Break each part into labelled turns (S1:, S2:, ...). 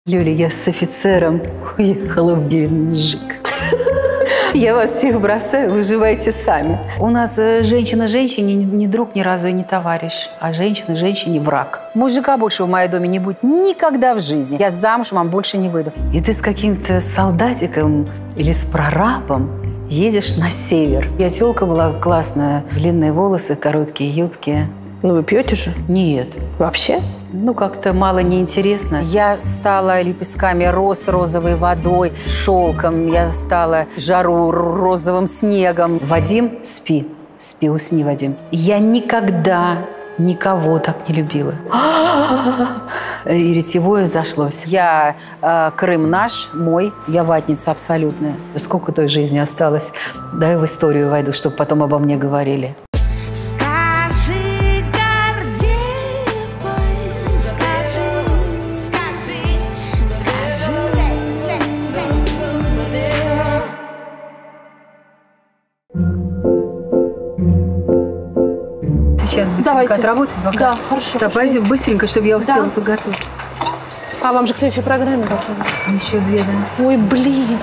S1: Лёля, я с офицером уехала в Геленджик. Я вас всех бросаю, выживайте сами. У нас женщина женщине не друг ни разу и не товарищ, а женщина женщине враг. Мужика больше в моем доме не будет никогда в жизни. Я замуж вам больше не выйду. И ты с каким-то солдатиком или с прорабом едешь на север. Я тёлка была классная, длинные волосы, короткие юбки.
S2: Ну вы пьете же?
S1: Нет.
S2: Вообще?
S1: Ну, как-то мало неинтересно. Я стала лепестками роз, розовой водой, шелком. Я стала жару розовым снегом. Вадим, спи. Спи, усни, Вадим. Я никогда никого так не любила. И ретевое зашлось. Я Крым наш, мой. Я ватница абсолютная. Сколько той жизни осталось? Да, в историю войду, чтобы потом обо мне говорили. Сейчас быстренько отработать пока.
S2: Да, хорошо.
S1: Да, пойдем быстренько, чтобы я успела подготовить.
S2: А вам же к следующей программе готовить?
S1: Еще две, да.
S2: Ой, блин.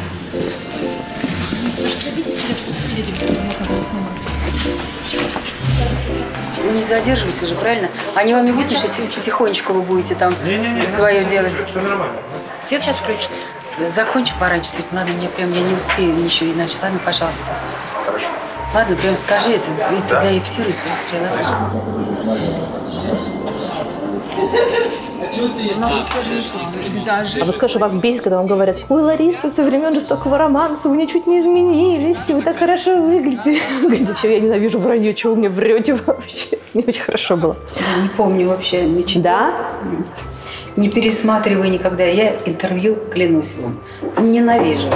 S1: Не задерживайте же, правильно? Они вам не будут мешать, если потихонечку вы будете там свое делать.
S3: Все нормально.
S2: Свет сейчас включит.
S1: Закончи пораньше, Свет. Ладно, я не успею ничего иначе. Ладно, пожалуйста.
S3: Хорошо.
S1: Ладно, прям скажи это. И тогда и псируюсь быстрее, ладно?
S2: А вы скажете, вас бесит, когда вам говорят: ой, Лариса, со времен жестокого романса вы ничуть не изменились, и вы так хорошо выглядите. Говорите, что я ненавижу вранье, чего вы мне врете вообще. Мне очень хорошо было.
S1: Я не помню вообще ничего.
S2: Да?
S1: Не пересматривай никогда. Я интервью, клянусь вам, ненавижу.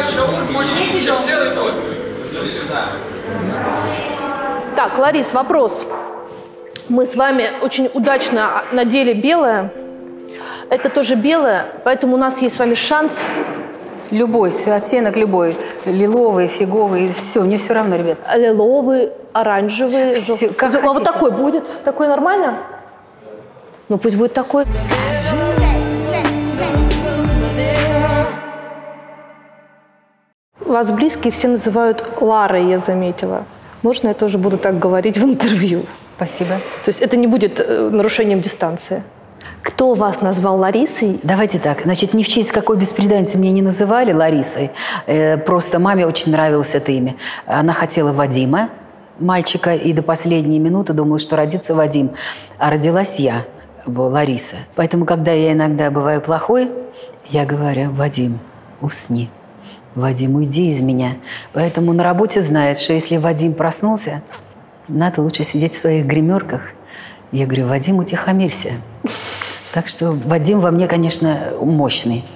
S2: Так, Ларис, вопрос. Мы с вами очень удачно надели белое. Это тоже белое, поэтому у нас есть с вами шанс.
S1: Любой, оттенок любой. Лиловый, фиговый, все, мне все равно, ребят.
S2: Лиловый, оранжевый.
S1: Все, как
S2: а вот
S1: хотите.
S2: такой будет? Такой нормально? Ну пусть будет такой. Вас близкие все называют Ларой, я заметила. Можно я тоже буду так говорить в интервью?
S1: Спасибо.
S2: То есть это не будет нарушением дистанции. Кто вас назвал Ларисой?
S1: Давайте так. Значит, ни в честь какой бесприданницы меня не называли Ларисой. Просто маме очень нравилось это имя. Она хотела Вадима, мальчика, и до последней минуты думала, что родится Вадим. А родилась я, Лариса. Поэтому, когда я иногда бываю плохой, я говорю: Вадим, усни. Вадим, уйди из меня. Поэтому на работе знает, что если Вадим проснулся, надо лучше сидеть в своих гримерках. Я говорю: Вадим, утихомирься. Так что Вадим во мне, конечно, мощный.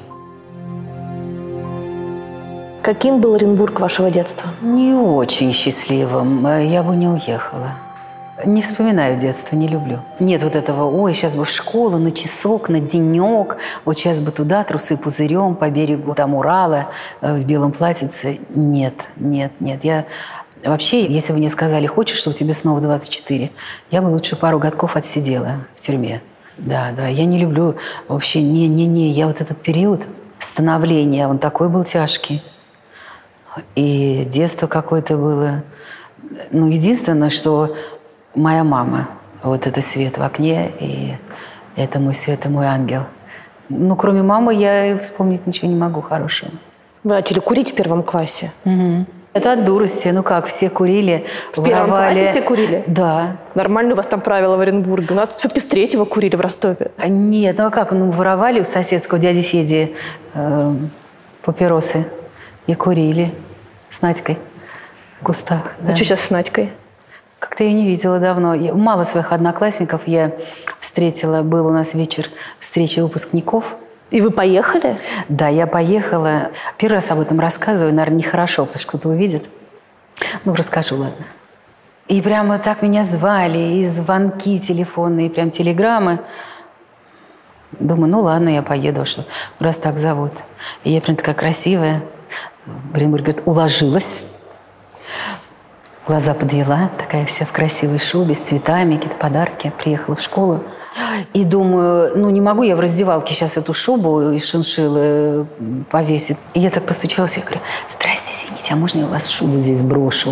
S2: Каким был Оренбург вашего детства?
S1: Не очень счастливым. Я бы не уехала. Не вспоминаю детство, не люблю. Нет вот этого: ой, сейчас бы в школу, на часок, на денек. Вот сейчас бы туда, трусы пузырем, по берегу там Урала, в белом платьице. Нет, нет, нет. Я... Вообще, если бы мне сказали: хочешь, чтобы тебе снова 24, я бы лучше пару годков отсидела в тюрьме. Да, да, я не люблю вообще, не. Я вот этот период становления, он такой был тяжкий. И детство какое-то было. Ну, единственное, что моя мама, вот это свет в окне, и это мой свет, и мой ангел. Ну, кроме мамы, я вспомнить ничего не могу хорошего.
S2: Вы начали курить в 1 классе?
S1: Угу. Это от дурости. Ну как, все курили,
S2: в 1 классе все курили?
S1: Да.
S2: Нормально у вас там правила в Оренбурге. У нас все-таки с 3-го курили в Ростове.
S1: Нет, ну а как? Ну, воровали у соседского дяди Феди папиросы и курили с Надькой в кустах.
S2: А что сейчас с Надькой?
S1: Как-то я не видела давно. Мало своих одноклассников я встретила. Был у нас вечер встречи выпускников.
S2: И вы поехали?
S1: Да, я поехала. Первый раз об этом рассказываю, наверное, нехорошо, потому что кто-то увидит. Ну, расскажу, ладно. И прямо так меня звали, и звонки телефонные, и прям телеграммы. Думаю, ну ладно, я поеду, что раз так зовут. И я прям такая красивая. Оренбург говорит: уложилась. Глаза подвела, такая вся в красивой шубе, с цветами, какие-то подарки. Приехала в школу. И думаю, ну не могу я в раздевалке сейчас эту шубу из шиншиллы повесить. И я так постучалась, я говорю: здрасте, извините, а можно я у вас шубу здесь брошу?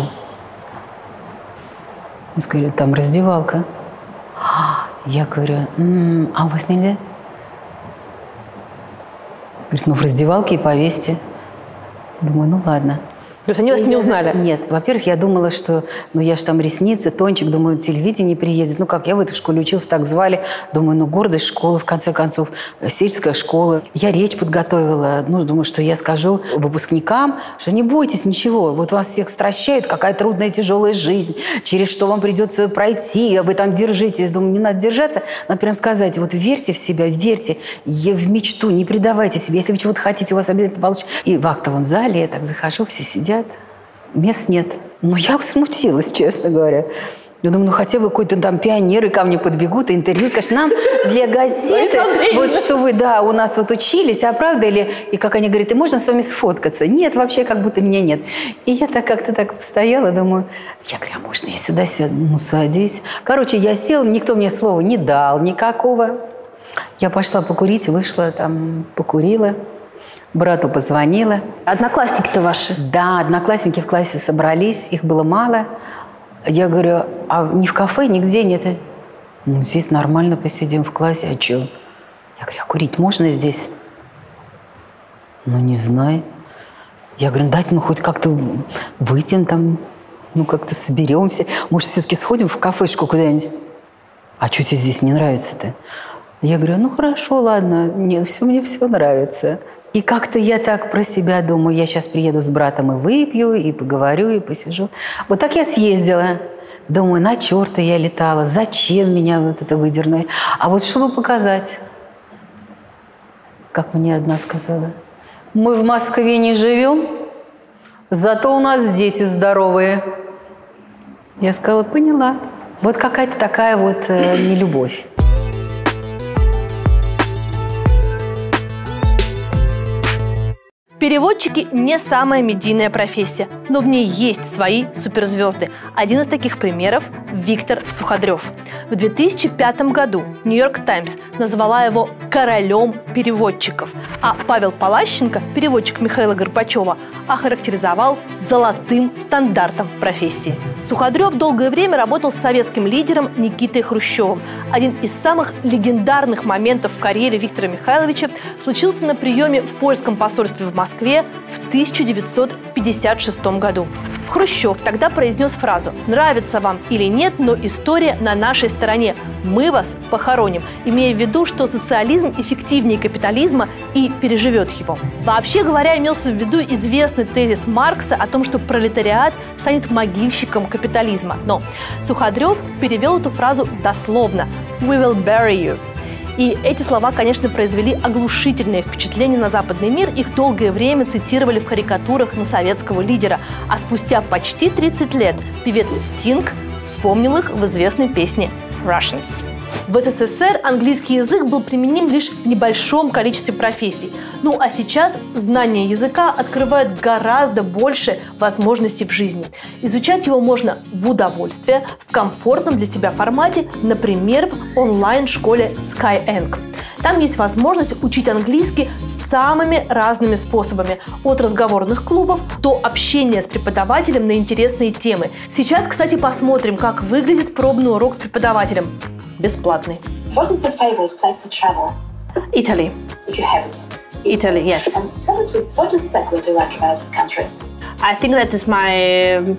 S1: Я говорю: там раздевалка. Я говорю: а у вас нельзя? Говорит: ну в раздевалке и повесьте. Думаю, ну ладно.
S2: То есть они вас не узнали?
S1: Нет. Во-первых, я думала, что, ну, я же там ресницы, тончик, думаю, телевидение приедет. Ну, как, я в этой школе учился, так звали. Думаю, ну, гордость школы, в конце концов, сельская школа. Я речь подготовила. Ну, думаю, что я скажу выпускникам, что не бойтесь ничего. Вот вас всех стращает, какая трудная, тяжелая жизнь, через что вам придется пройти, а вы там держитесь. Думаю, не надо держаться. Надо прям сказать, вот верьте в себя, верьте в мечту, не предавайте себе. Если вы чего-то хотите, у вас обязательно получится. И в актовом зале я так захожу, все сидят. Мест нет. Ну, я смутилась, честно говоря. Я думаю, ну, хотя бы какой-то там пионеры ко мне подбегут, и интервью скажут: нам для газеты, вот что вы, да, у нас вот учились, а правда? Или, и как они говорят, и можно с вами сфоткаться? Нет, вообще, как будто меня нет. И я так как-то так постояла, думаю, я говорю: а можно я сюда сяду? Ну, садись. Короче, я села, никто мне слова не дал никакого. Я пошла покурить, вышла там, покурила. Брату позвонила.
S2: Одноклассники-то ваши?
S1: Да, одноклассники в классе собрались, их было мало. Я говорю: а ни в кафе, нигде нет? Ну, здесь нормально посидим в классе, а что? Я говорю: а курить можно здесь? Ну, не знаю. Я говорю: дайте, ну, хоть как-то выпьем там, ну, как-то соберемся. Может, все-таки сходим в кафешку куда-нибудь? А что тебе здесь не нравится-то? Я говорю: ну, хорошо, ладно, нет, мне все нравится. И как-то я так про себя думаю, я сейчас приеду с братом и выпью, и поговорю, и посижу. Вот так я съездила. Думаю, на черта я летала, зачем меня вот это выдернули? А вот чтобы показать, как мне одна сказала: мы в Москве не живем, зато у нас дети здоровые. Я сказала: поняла. Вот какая-то такая вот нелюбовь.
S2: Переводчики не самая медийная профессия, но в ней есть свои суперзвезды. Один из таких примеров – Виктор Суходрев. В 2005 году «Нью-Йорк Таймс» назвала его королем переводчиков, а Павел Палащенко, переводчик Михаила Горбачева, охарактеризовал золотым стандартом профессии. Суходрев долгое время работал с советским лидером Никитой Хрущевым. Один из самых легендарных моментов в карьере Виктора Михайловича случился на приеме в польском посольстве в Москве в 1956 году. Хрущев тогда произнес фразу: «Нравится вам или нет, но история на нашей стороне. Мы вас похороним», имея в виду, что социализм эффективнее капитализма и переживет его. Вообще говоря, имелся в виду известный тезис Маркса о том, что пролетариат станет могильщиком капитализма. Но Суходрев перевел эту фразу дословно: «We will bury you». И эти слова, конечно, произвели оглушительное впечатление на западный мир. Их долгое время цитировали в карикатурах на советского лидера. А спустя почти 30 лет певец Стинг вспомнил их в известной песне «Russians». В СССР английский язык был применим лишь в небольшом количестве профессий. Ну а сейчас знание языка открывает гораздо больше возможностей в жизни. Изучать его можно в удовольствие, в комфортном для себя формате, например, в онлайн-школе Skyeng. Там есть возможность учить английский самыми разными способами. От разговорных клубов до общения с преподавателем на интересные темы. Сейчас, кстати, посмотрим, как выглядит пробный урок с преподавателем. Бесплатный.
S3: What is your favorite place to travel?
S2: Italy.
S3: If you have it.
S2: Italy, yes.
S3: And tell me please, what exactly do you like about this country?
S2: I think that is my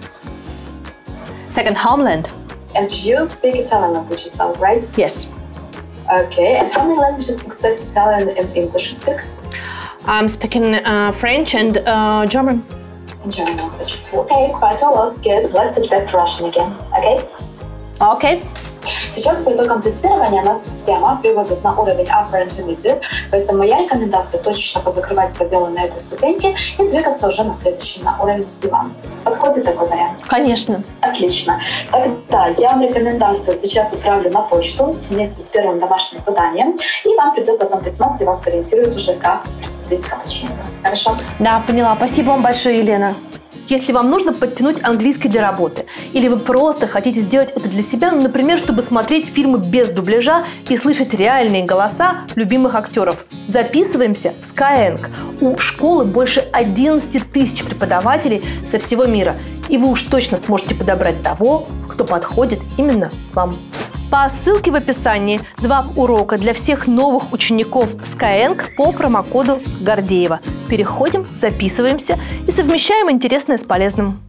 S2: second homeland.
S3: And you speak Italian language as well, right?
S2: Yes.
S3: Okay, and how many languages except Italian and English you speak?
S2: I'm speaking French and German.
S3: And German language. Okay, quite a lot. Good. Let's switch back to Russian again, okay?
S2: Okay.
S3: Сейчас по итогам тестирования нас система приводит на уровень Upper Intermediate, поэтому моя рекомендация точечно позакрывать пробелы на этой ступеньке и двигаться уже на следующий, на уровень C1. Подходит такой вариант?
S2: Конечно.
S3: Отлично. Тогда я вам рекомендацию сейчас отправлю на почту вместе с первым домашним заданием, и вам придет потом письмо, где вас сориентируют уже, как приступить к обучению. Хорошо?
S2: Да, поняла. Спасибо вам большое, Елена. Если вам нужно подтянуть английский для работы, или вы просто хотите сделать это для себя, ну, например, чтобы смотреть фильмы без дубляжа и слышать реальные голоса любимых актеров, записываемся в Skyeng. У школы больше 11 тысяч преподавателей со всего мира, и вы уж точно сможете подобрать того, кто подходит именно вам. По ссылке в описании 2 урока для всех новых учеников Skyeng по промокоду Гордеева. Переходим, записываемся и совмещаем интересное с полезным.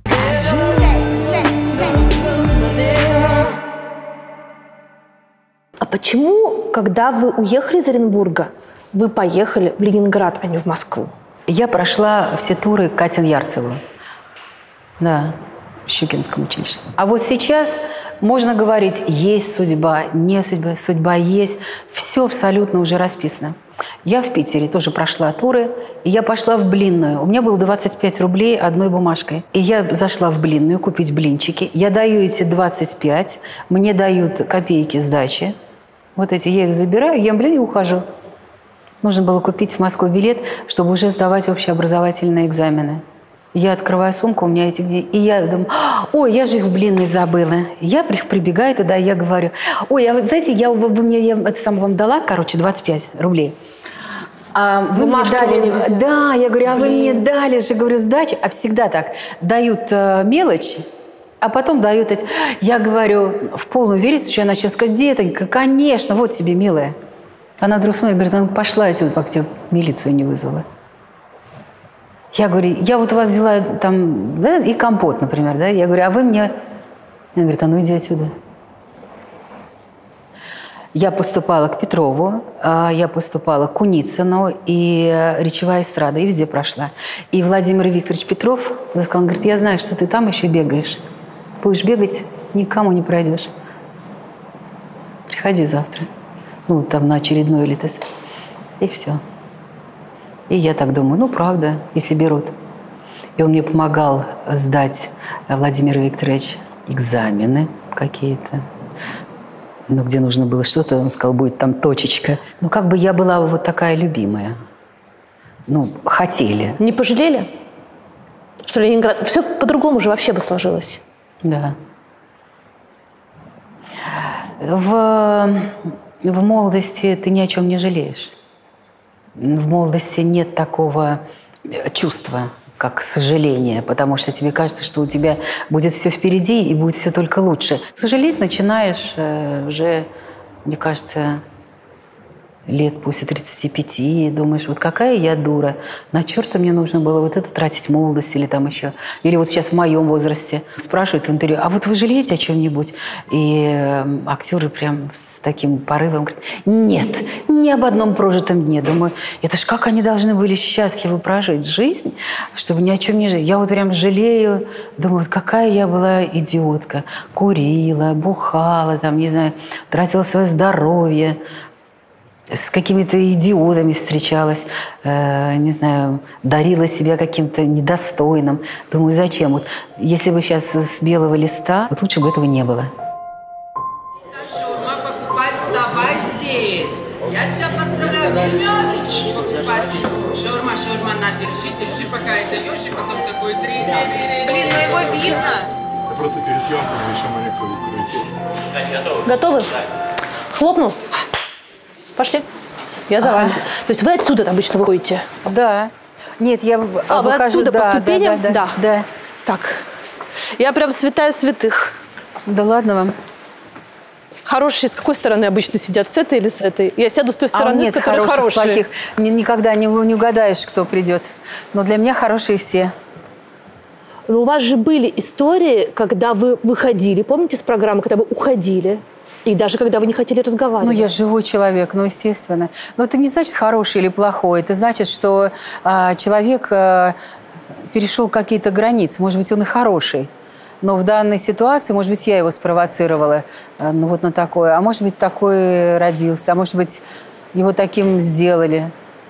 S2: А почему, когда вы уехали из Оренбурга, вы поехали в Ленинград, а не в Москву?
S1: Я прошла все туры Катин Ярцеву. Да, в Щукинском училище. А вот сейчас можно говорить, есть судьба, не судьба, судьба есть. Все абсолютно уже расписано. Я в Питере тоже прошла туры, и я пошла в блинную. У меня было 25 рублей одной бумажкой. И я зашла в блинную купить блинчики. Я даю эти 25, мне дают копейки сдачи. Вот эти, я их забираю, ем блин и ухожу. Нужно было купить в Москву билет, чтобы уже сдавать общеобразовательные экзамены. Я открываю сумку, у меня эти деньги. И я думаю, ой, я же их в блинной забыла. Я прибегаю туда, я говорю, ой, а вы знаете, я это сам вам дала, 25 рублей. А вы мне дали, да, я говорю, а вы мне дали же, говорю, сдачу. А всегда так, дают мелочь, а потом дают эти. Я говорю, в полной уверенности, что она сейчас скажет, детонька, конечно, вот тебе, милая. Она вдруг смотрит, говорит, она пошла отсюда, пока тебя милицию не вызвала. Я говорю, я вот у вас взяла там, да, и компот, например, да, я говорю, а вы мне... Она говорит, а ну иди отсюда. Я поступала к Петрову, я поступала к Куницыну, и речевая эстрада, и везде прошла. И Владимир Викторович Петров сказал, он говорит, я знаю, что ты там еще бегаешь. Будешь бегать, никому не пройдешь. Приходи завтра. Ну, там на очередной литос. И все. И я так думаю, ну, правда, если берут. И он мне помогал сдать, Владимир Викторович, экзамены какие-то. Ну, где нужно было что-то, он сказал, будет там точечка. Ну, как бы я была вот такая любимая. Ну, хотели.
S2: Не пожалели? Что Ленинград... Все по-другому же вообще бы сложилось.
S1: Да. В молодости ты ни о чем не жалеешь. В молодости нет такого чувства, как сожаление, потому что тебе кажется, что у тебя будет все впереди и будет все только лучше. Сожалеть начинаешь уже, мне кажется, лет после 35, и думаешь, вот какая я дура, на черта мне нужно было вот это тратить молодость или там еще. Или вот сейчас в моем возрасте спрашивают в интервью, а вот вы жалеете о чем-нибудь? И актеры прям с таким порывом говорят, нет, ни об одном прожитом дне. Думаю, это ж как они должны были счастливо прожить жизнь, чтобы ни о чем не жалеть. Я вот прям жалею, думаю, вот какая я была идиотка. Курила, бухала, там, не знаю, тратила свое здоровье, с какими-то идиотами встречалась, не знаю, дарила себя каким-то недостойным. Думаю, зачем? Вот, если бы сейчас с белого листа, вот лучше бы этого не было.
S4: Шаурма покупай, вставай здесь. Я тебя поздравляю. Шаурма, на, держи, пока это ешь, и потом такой Блин, ну его видно.
S5: Я просто перед съемкой еще маленькую крутил.
S2: Готовы? Хлопнул? Пошли. Я за вами. То есть вы отсюда обычно выходите?
S1: Да. Нет, я выхожу,
S2: вы отсюда по ступеням?
S1: Да.
S2: Так. Я прям святая святых.
S1: Да ладно вам.
S2: Хорошие с какой стороны обычно сидят? С этой или с этой? Я сяду с той стороны,
S1: нет,
S2: с которой хорошие.
S1: Плохих. Никогда не угадаешь, кто придет. Но для меня хорошие все.
S2: Но у вас же были истории, когда вы выходили, помните, с программы, когда вы уходили? И даже когда вы не хотели разговаривать.
S1: Ну, я живой человек, ну, естественно. Но это не значит хороший или плохой. Это значит, что человек перешел какие-то границы. Может быть, он и хороший. Но в данной ситуации, может быть, я его спровоцировала ну, вот на такое. А может быть, такой родился. А может быть, его таким сделали.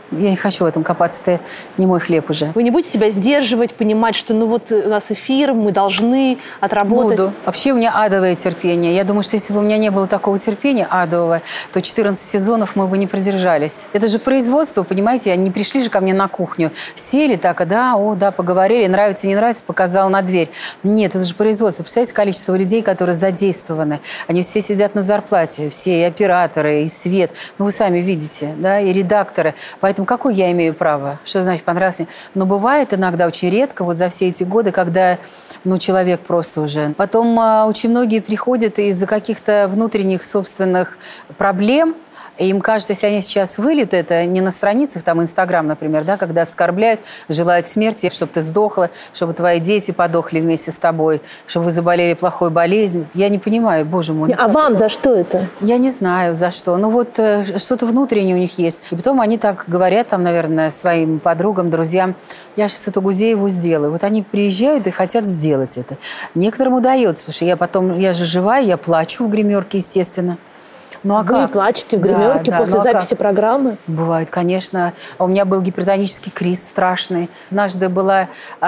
S1: Я не хочу в этом копаться, это не мой хлеб уже.
S2: Вы не будете себя сдерживать, понимать, что ну вот у нас эфир, мы должны отработать?
S1: Буду. Вообще у меня адовое терпение. Я думаю, что если бы у меня не было такого терпения адового, то 14 сезонов мы бы не продержались. Это же производство, понимаете, они пришли же ко мне на кухню, сели так, да, поговорили, нравится, не нравится, показал на дверь. Нет, это же производство. Представляете, количество людей, которые задействованы. Они все сидят на зарплате, все и операторы, и свет. Ну, вы сами видите, да, и редакторы. Поэтому какое я имею право? Что значит понравилось? Но бывает иногда, очень редко, вот за все эти годы, когда, человек просто уже... Потом очень многие приходят из-за каких-то внутренних собственных проблем, и им кажется, если они сейчас выльют это не на страницах, там, Инстаграм, например, да, когда оскорбляют, желают смерти, чтобы ты сдохла, чтобы твои дети подохли вместе с тобой, чтобы вы заболели плохой болезнью. Я не понимаю, боже мой.
S2: А вам за что это?
S1: Я не знаю, за что. Что-то внутреннее у них есть. И потом они так говорят, там, наверное, своим подругам, друзьям, я сейчас эту Гузееву сделаю. Вот они приезжают и хотят сделать это. Некоторым удается, потому что я же живая, я плачу в гримерке, естественно. Ну, а
S2: Вы
S1: как?
S2: плачете в гримерке после записи программы?
S1: Бывает, конечно. У меня был гипертонический криз страшный. Однажды была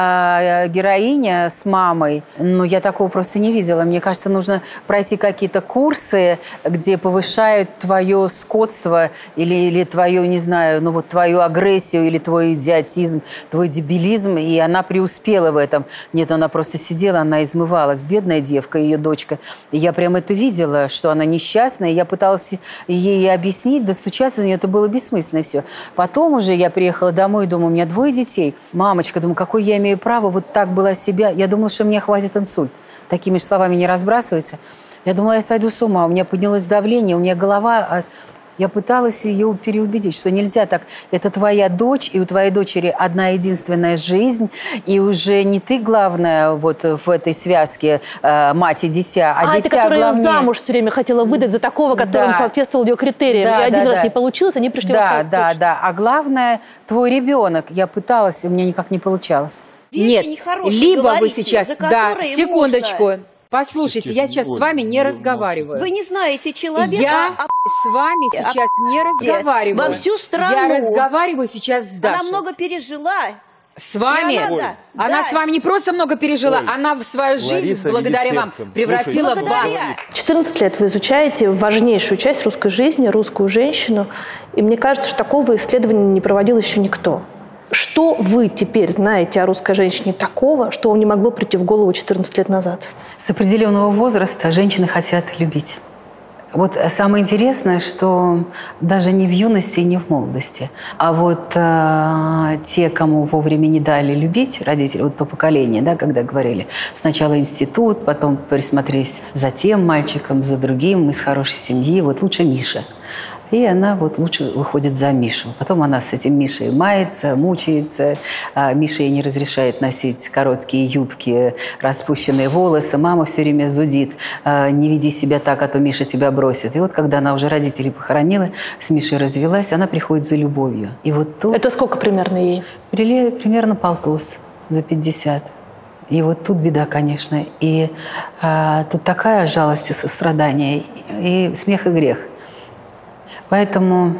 S1: героиня с мамой, но я такого просто не видела. Мне кажется, нужно пройти какие-то курсы, где повышают твое скотство или твою, не знаю, твою агрессию или твой идиотизм, твой дебилизм, и она преуспела в этом. Нет, она просто сидела, она измывалась. Бедная девка, ее дочка. И я прям это видела, что она несчастная, и я пыталась ей объяснить, достучаться до нее, это было бессмысленно все. Потом уже я приехала домой и думаю, у меня 2 детей. Мамочка, думаю, какое я имею право вот так была себя. Я думала, что мне хватит инсульт. Такими же словами не разбрасывается. Я думала, я сойду с ума. У меня поднялось давление, у меня голова... Я пыталась ее переубедить, что нельзя так. Это твоя дочь, и у твоей дочери одна единственная жизнь, и уже не ты главная вот в этой связке мать и дитя, а дитя
S2: это которая
S1: главнее.
S2: Замуж все время хотела выдать за такого, который не соответствовал ее критериям.
S1: Да,
S2: и один раз
S1: да.
S2: не получилось, они пришли во второй.
S1: Да. А главное, твой ребенок. Я пыталась, у меня никак не получалось.
S6: Нет, либо вы сейчас... Да, секундочку.
S5: Можно.
S6: Послушайте, я сейчас с вами не разговариваю.
S7: Вы не знаете человека,
S6: Я с вами сейчас не разговариваю.
S7: во всю страну.
S6: Я разговариваю сейчас с Дашей.
S7: Она много пережила.
S6: С вами? Она
S7: да.
S6: с вами не просто много пережила, она в свою жизнь,
S5: Лариса,
S6: благодаря вам,
S5: сердцем.
S6: превратила в ад.
S2: 14 лет вы изучаете важнейшую часть русской жизни, русскую женщину. И мне кажется, что такого исследования не проводил еще никто. Что вы теперь знаете о русской женщине такого, что вам не могло прийти в голову 14 лет назад?
S1: С определенного возраста женщины хотят любить. Вот самое интересное, что даже не в юности и не в молодости, а вот те, кому вовремя не дали любить, родители, вот то поколение, да, когда говорили, сначала институт, потом присмотрелись за тем мальчиком, за другим, из хорошей семьи, вот лучше Миша. И она вот лучше выходит за Мишу. Потом она с этим Мишей мается, мучается. Миша ей не разрешает носить короткие юбки, распущенные волосы. Мама все время зудит. Не веди себя так, а то Миша тебя бросит. И вот когда она уже родителей похоронила, с Мишей развелась, она приходит за любовью. И вот тут...
S2: Это сколько примерно ей?
S1: Примерно полтос, за 50. И вот тут беда, конечно. И тут такая жалость и сострадание, и смех, и грех. Поэтому,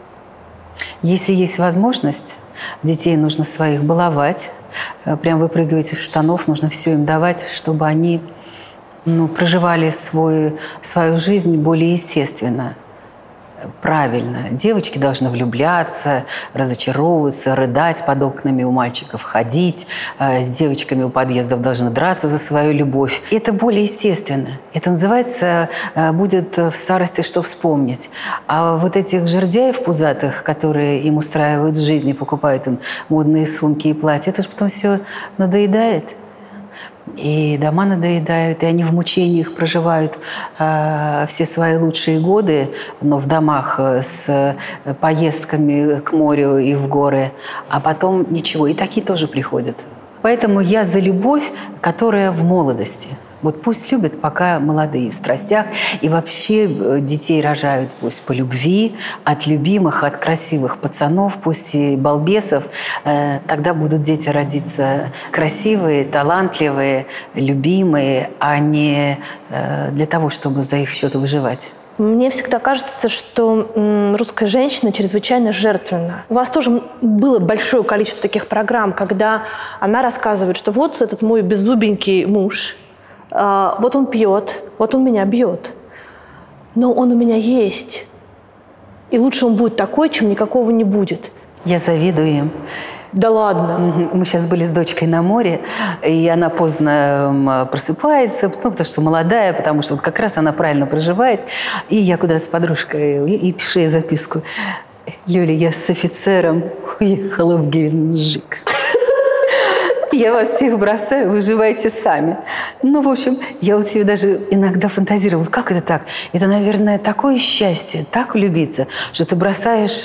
S1: если есть возможность, детей нужно своих баловать, прям выпрыгивать из штанов, нужно все им давать, чтобы они проживали свою жизнь более естественно, правильно. Девочки должны влюбляться, разочаровываться, рыдать под окнами у мальчиков, ходить с девочками у подъездов, должны драться за свою любовь. Это более естественно. Это называется «будет в старости что вспомнить». А вот этих жердяев пузатых, которые им устраивают жизнь и покупают им модные сумки и платья, это же потом все надоедает. И дома надоедают, и они в мучениях проживают все свои лучшие годы, но в домах с поездками к морю и в горы, а потом ничего. И такие тоже приходят. Поэтому я за любовь, которая в молодости. Вот пусть любят, пока молодые, в страстях. И вообще детей рожают пусть по любви, от любимых, от красивых пацанов, пусть и балбесов. Тогда будут дети родиться красивые, талантливые, любимые, а не для того, чтобы за их счет выживать.
S2: Мне всегда кажется, что русская женщина чрезвычайно жертвенна. У вас тоже было большое количество таких программ, когда она рассказывает, что вот этот мой беззубенький муж, вот он пьет, вот он меня бьет, но он у меня есть. И лучше он будет такой, чем никакого не будет.
S1: Я завидую им.
S2: Да ладно?
S1: Мы сейчас были с дочкой на море, и она поздно просыпается, потому что молодая, потому что вот как раз она правильно проживает. И я куда-то с подружкой и пишу ей записку. Люля, я с офицером уехала в Геленджик. Я вас всех бросаю, выживайте сами. Ну, в общем, я вот себе даже иногда фантазировала, как это так? Это, наверное, такое счастье, так влюбиться, что ты бросаешь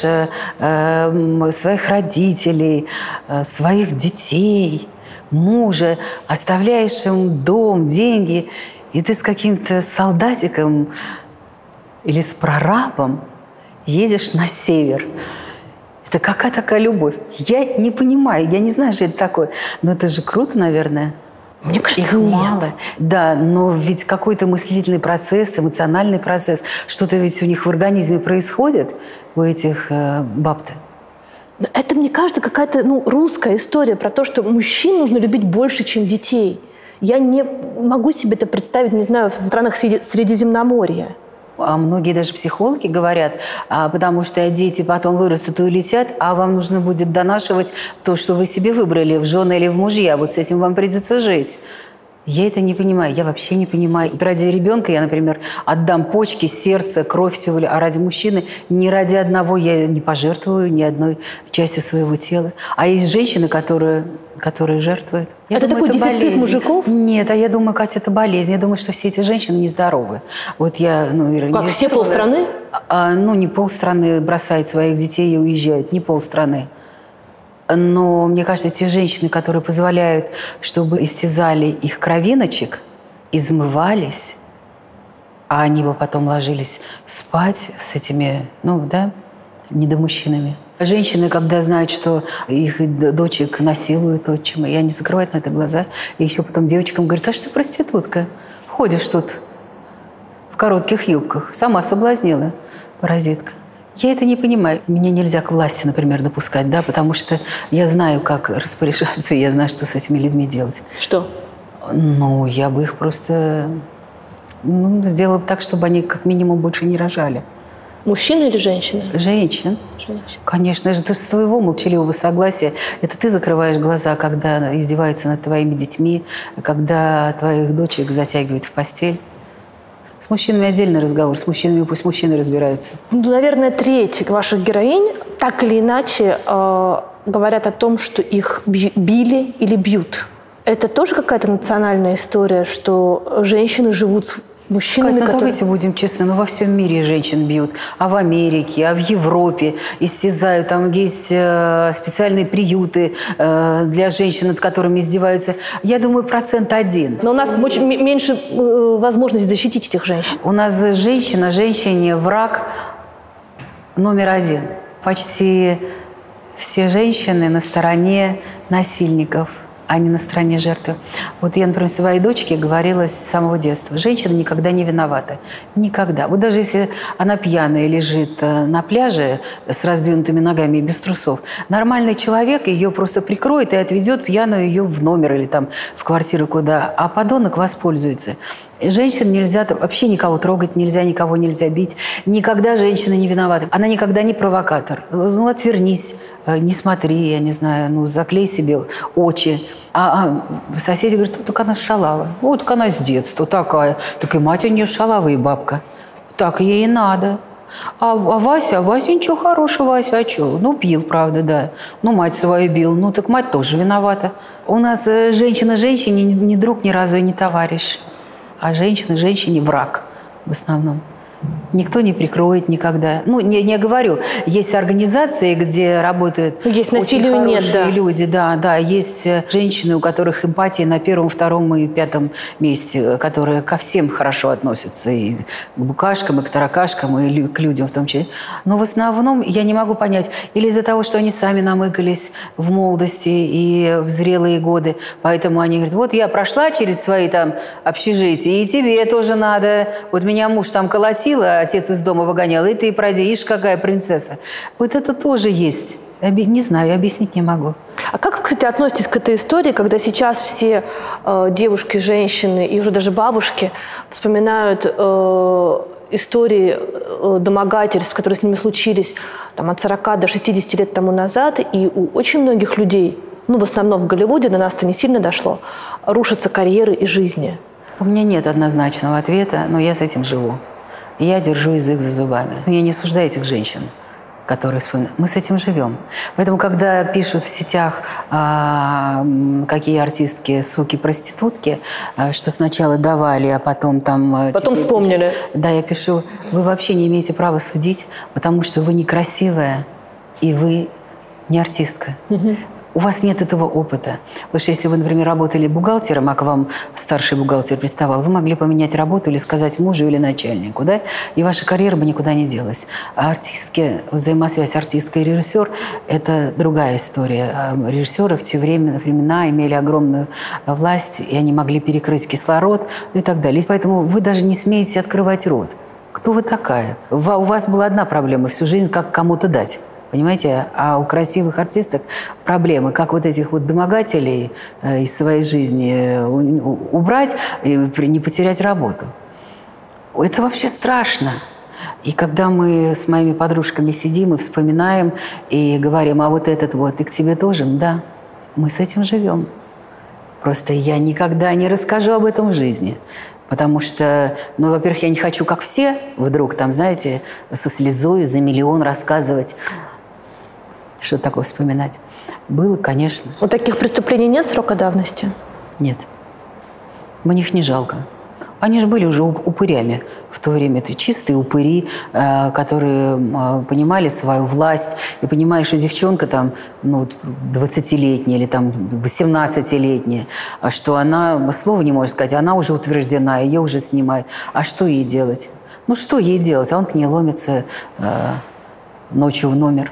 S1: своих родителей, своих детей, мужа, оставляешь им дом, деньги, и ты с каким-то солдатиком или с прорабом едешь на север. Это какая такая любовь? Я не понимаю, я не знаю, что это такое. Но это же круто, наверное.
S2: Мне кажется,
S1: их
S2: нет.
S1: мало. Да, но ведь какой-то мыслительный процесс, эмоциональный процесс, что-то ведь у них в организме происходит, у этих баб-то.
S2: Это, мне кажется, какая-то русская история про то, что мужчин нужно любить больше, чем детей. Я не могу себе это представить, не знаю, в странах Средиземноморья.
S1: А многие даже психологи говорят, потому что дети потом вырастут и улетят, а вам нужно будет донашивать то, что вы себе выбрали в жены или в мужья. Вот с этим вам придется жить. Я это не понимаю, я вообще не понимаю. Ради ребенка я, например, отдам почки, сердце, кровь, все, а ради мужчины ни ради одного я не пожертвую ни одной частью своего тела. А есть женщины, которые жертвуют.
S2: Это такой дефицит болезнь. Мужиков?
S1: Нет, я думаю, Катя, это болезнь. Я думаю, что все эти женщины нездоровы. Вот я, Ира,
S2: как, все полстраны?
S1: Не полстраны бросают своих детей и уезжают, не полстраны. Но мне кажется, те женщины, которые позволяют, чтобы истязали их кровиночек, измывались, а они бы потом ложились спать с этими, недомужчинами. Женщины, когда знают, что их дочек насилуют отчимы, и они закрывают на это глаза, и еще потом девочкам говорят: а что проститутка? Ходишь тут в коротких юбках, сама соблазнила, паразитка. Я это не понимаю. Меня нельзя к власти, например, допускать, потому что я знаю, как распоряжаться, и я знаю, что с этими людьми делать.
S2: Что?
S1: Я бы их просто сделала так, чтобы они как минимум больше не рожали.
S2: Мужчины или женщины?
S1: Женщин. Конечно же, ты с твоего молчаливого согласия. Это ты закрываешь глаза, когда издеваются над твоими детьми, когда твоих дочек затягивают в постель. С мужчинами отдельный разговор, с мужчинами пусть мужчины разбираются.
S2: Наверное, треть ваших героинь так или иначе говорят о том, что их били или бьют. Это тоже какая-то национальная история, что женщины живут с мужчинами,
S1: Кать, давайте будем честны, во всем мире женщин бьют. А в Америке, а в Европе истязают. Там есть специальные приюты для женщин, над которыми издеваются. Я думаю, 1%.
S2: Но у нас очень меньше возможности защитить этих женщин.
S1: У нас женщине враг номер 1. Почти все женщины на стороне насильников, а не на стороне жертвы. Вот я, например, своей дочке говорила с самого детства: женщина никогда не виновата. Никогда. Вот даже если она пьяная лежит на пляже с раздвинутыми ногами и без трусов, нормальный человек ее просто прикроет и отведет пьяную ее в номер или там в квартиру куда, а подонок воспользуется. Женщин нельзя вообще никого трогать, никого нельзя бить. Никогда женщина не виновата. Она никогда не провокатор. Отвернись, не смотри, я не знаю, заклей себе очи. А соседи говорят: так она шалава. Так она с детства такая. Так и мать у нее шалава, и бабка. Так ей и надо. А Вася ничего хорошего, Вася, а что? Пил, правда, да. Мать свою бил, так мать тоже виновата. У нас женщина женщине ни друг ни разу и не товарищ. А женщина женщине враг в основном. Никто не прикроет никогда. Не говорю. Есть организации, где работают
S2: есть
S1: очень хорошие люди. Да. Есть женщины, у которых эмпатия на 1, 2 и 5 месте, которые ко всем хорошо относятся. И к букашкам, и к таракашкам, и к людям в том числе. Но в основном я не могу понять. Или из-за того, что они сами намыкались в молодости и в зрелые годы. Поэтому они говорят: вот я прошла через свои общежития, и тебе тоже надо. Вот меня муж колотил, хватило, отец из дома выгонял, и ты пройди, ишь, какая принцесса. Вот это тоже есть. Не знаю, объяснить не могу.
S2: А как, кстати, относитесь к этой истории, когда сейчас все девушки, женщины и уже даже бабушки вспоминают истории домогательств, которые с ними случились там, от 40 до 60 лет тому назад, и у очень многих людей, ну, в основном в Голливуде, до нас-то не сильно дошло, рушатся карьеры и жизни?
S1: У меня нет однозначного ответа, но я с этим живу. Я держу язык за зубами. Я не осуждаю этих женщин, которые вспоминают. Мы с этим живем. Поэтому, когда пишут в сетях, какие артистки, суки, проститутки, что сначала давали, а потом там...
S2: Потом вспомнили.
S1: Да, я пишу, вы вообще не имеете права судить, потому что вы некрасивая, и вы не артистка. У вас нет этого опыта. Потому что если вы, например, работали бухгалтером, а к вам старший бухгалтер приставал, вы могли поменять работу или сказать мужу или начальнику, да? И ваша карьера бы никуда не делась. А артистки, взаимосвязь артистка и режиссер – это другая история. Режиссеры в те времена имели огромную власть, и они могли перекрыть кислород, ну и так далее. Поэтому вы даже не смеете открывать рот. Кто вы такая? У вас была одна проблема – всю жизнь как кому-то дать. Понимаете? А у красивых артисток проблемы, как вот этих вот домогателей из своей жизни убрать и не потерять работу. Это вообще страшно. И когда мы с моими подружками сидим и вспоминаем, и говорим, а вот этот вот, и к тебе тоже, да, мы с этим живем. Просто я никогда не расскажу об этом в жизни. Потому что, ну, во-первых, я не хочу, как все, вдруг там, знаете, со слезой за миллион рассказывать. Что такое вспоминать? Было, конечно.
S2: У таких преступлений нет срока давности?
S1: Нет. Мне их не жалко. Они же были уже упырями в то время. Это чистые упыри, которые понимали свою власть и понимали, что девчонка там, ну, 20-летняя или там 18-летняя, что она слова не может сказать, она уже утверждена, ее уже снимают. А что ей делать? Ну, что ей делать? А он к ней ломится ночью в номер.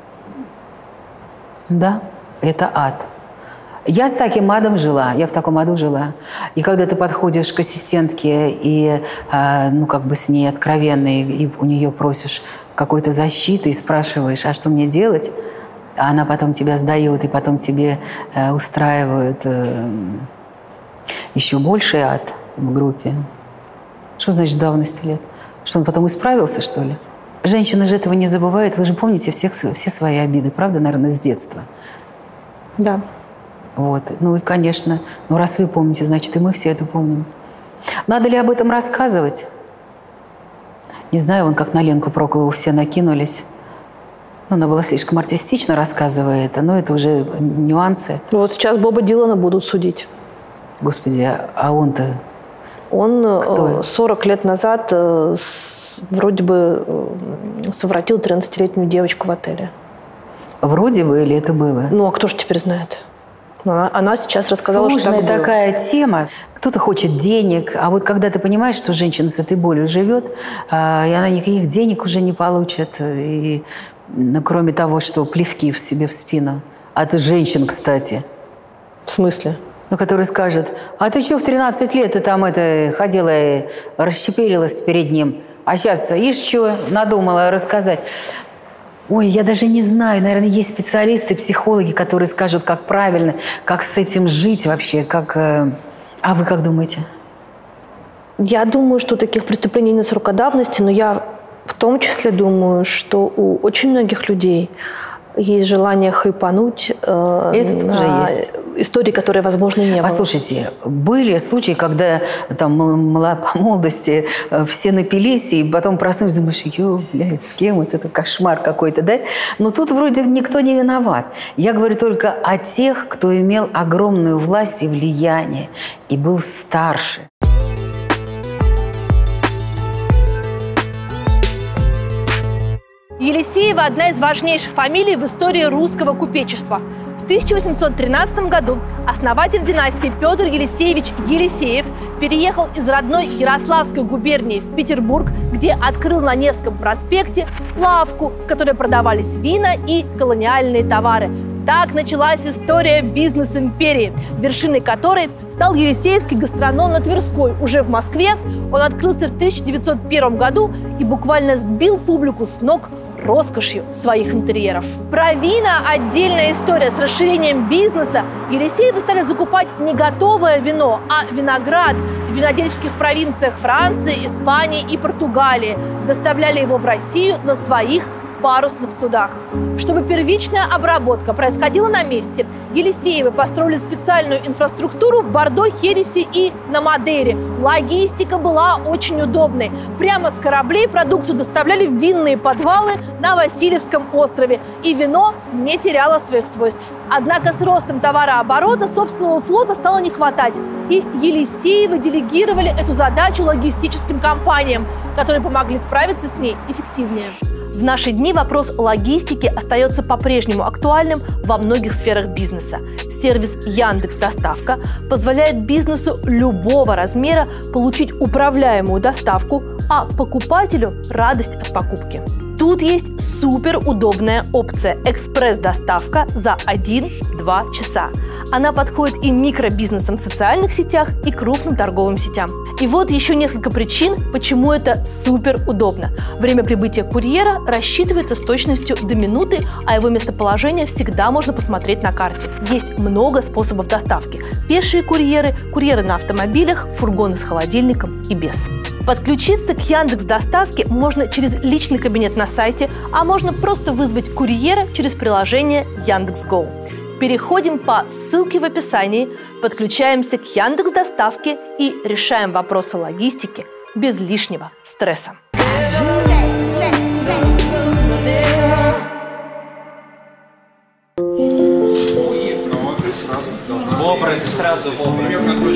S1: Да, это ад. Я с таким адом жила, я в таком аду жила. И когда ты подходишь к ассистентке и, ну, как бы с ней откровенно, и у нее просишь какой-то защиты и спрашиваешь, а что мне делать? А она потом тебя сдает, и потом тебе устраивают еще больший ад в группе. Что значит давность лет? Что он потом исправился, что ли? Женщины же этого не забывают. Вы же помните все свои обиды, правда, наверное, с детства?
S2: Да.
S1: Вот. Ну и, конечно, ну раз вы помните, значит, и мы все это помним. Надо ли об этом рассказывать? Не знаю, вон как на Ленку Проколову все накинулись. Ну, она была слишком артистично, рассказывая это, но это уже нюансы.
S2: Вот сейчас Боба Дилана будут судить.
S1: Господи, а он-то...
S2: Он
S1: кто?
S2: 40 лет назад вроде бы совратил 13-летнюю девочку в отеле.
S1: Вроде бы или это было?
S2: Ну, а кто же теперь знает? Она сейчас рассказала,
S1: сложная
S2: что так было.
S1: такая тема. Кто-то хочет денег, а вот когда ты понимаешь, что женщина с этой болью живет, и она никаких денег уже не получит, и, ну, кроме того, что плевки в себе в спину. От женщин, кстати.
S2: В смысле?
S1: Ну, который скажет, а ты что в 13 лет ты там ходила и расщепелилась перед ним, а сейчас, ишь, что надумала рассказать. Ой, я даже не знаю, наверное, есть специалисты, психологи, которые скажут, как правильно, как с этим жить вообще, как... А вы как думаете?
S2: Я думаю, что таких преступлений нет срока давности, но я в том числе думаю, что у очень многих людей есть желание хайпануть
S1: Это тоже есть.
S2: Истории, которые, возможно, не было.
S1: Послушайте, были случаи, когда там по молодости все напились, и потом проснулись, думаешь, блядь, с кем это кошмар какой-то, да? Но тут вроде никто не виноват. Я говорю только о тех, кто имел огромную власть и влияние, и был старше.
S8: Елисеева – одна из важнейших фамилий в истории русского купечества. В 1813 году основатель династии Петр Елисеевич Елисеев переехал из родной Ярославской губернии в Петербург, где открыл на Невском проспекте лавку, в которой продавались вина и колониальные товары. Так началась история бизнес-империи, вершиной которой стал Елисеевский гастроном на Тверской. Уже в Москве он открылся в 1901 году и буквально сбил публику с ног роскошью своих интерьеров. Про вина отдельная история. С расширением бизнеса Елисеевы стали закупать не готовое вино, а виноград в винодельческих провинциях Франции, Испании и Португалии. Доставляли его в Россию на своих парусных судах. Чтобы первичная обработка происходила на месте, Елисеевы построили специальную инфраструктуру в Бордо, Хересе и на Мадейре. Логистика была очень удобной. Прямо с кораблей продукцию доставляли в винные подвалы на Васильевском острове, и вино не теряло своих свойств. Однако с ростом товарооборота собственного флота стало не хватать, и Елисеевы делегировали эту задачу логистическим компаниям, которые помогли справиться с ней эффективнее. В наши дни вопрос логистики остается по-прежнему актуальным во многих сферах бизнеса. Сервис Яндекс.Доставка позволяет бизнесу любого размера получить управляемую доставку, а покупателю – радость от покупки. Тут есть суперудобная опция – экспресс-доставка за 1-2 часа. Она подходит и микробизнесам в социальных сетях, и крупным торговым сетям. И вот еще несколько причин, почему это супер удобно. Время прибытия курьера рассчитывается с точностью до минуты, а его местоположение всегда можно посмотреть на карте. Есть много способов доставки. Пешие курьеры, курьеры на автомобилях, фургоны с холодильником и без. Подключиться к Яндекс.Доставке можно через личный кабинет на сайте, а можно просто вызвать курьера через приложение Яндекс.Го. Переходим по ссылке в описании, подключаемся к Яндекс.Доставке и решаем вопросы логистики без лишнего стресса.
S4: Образ сразу в образ.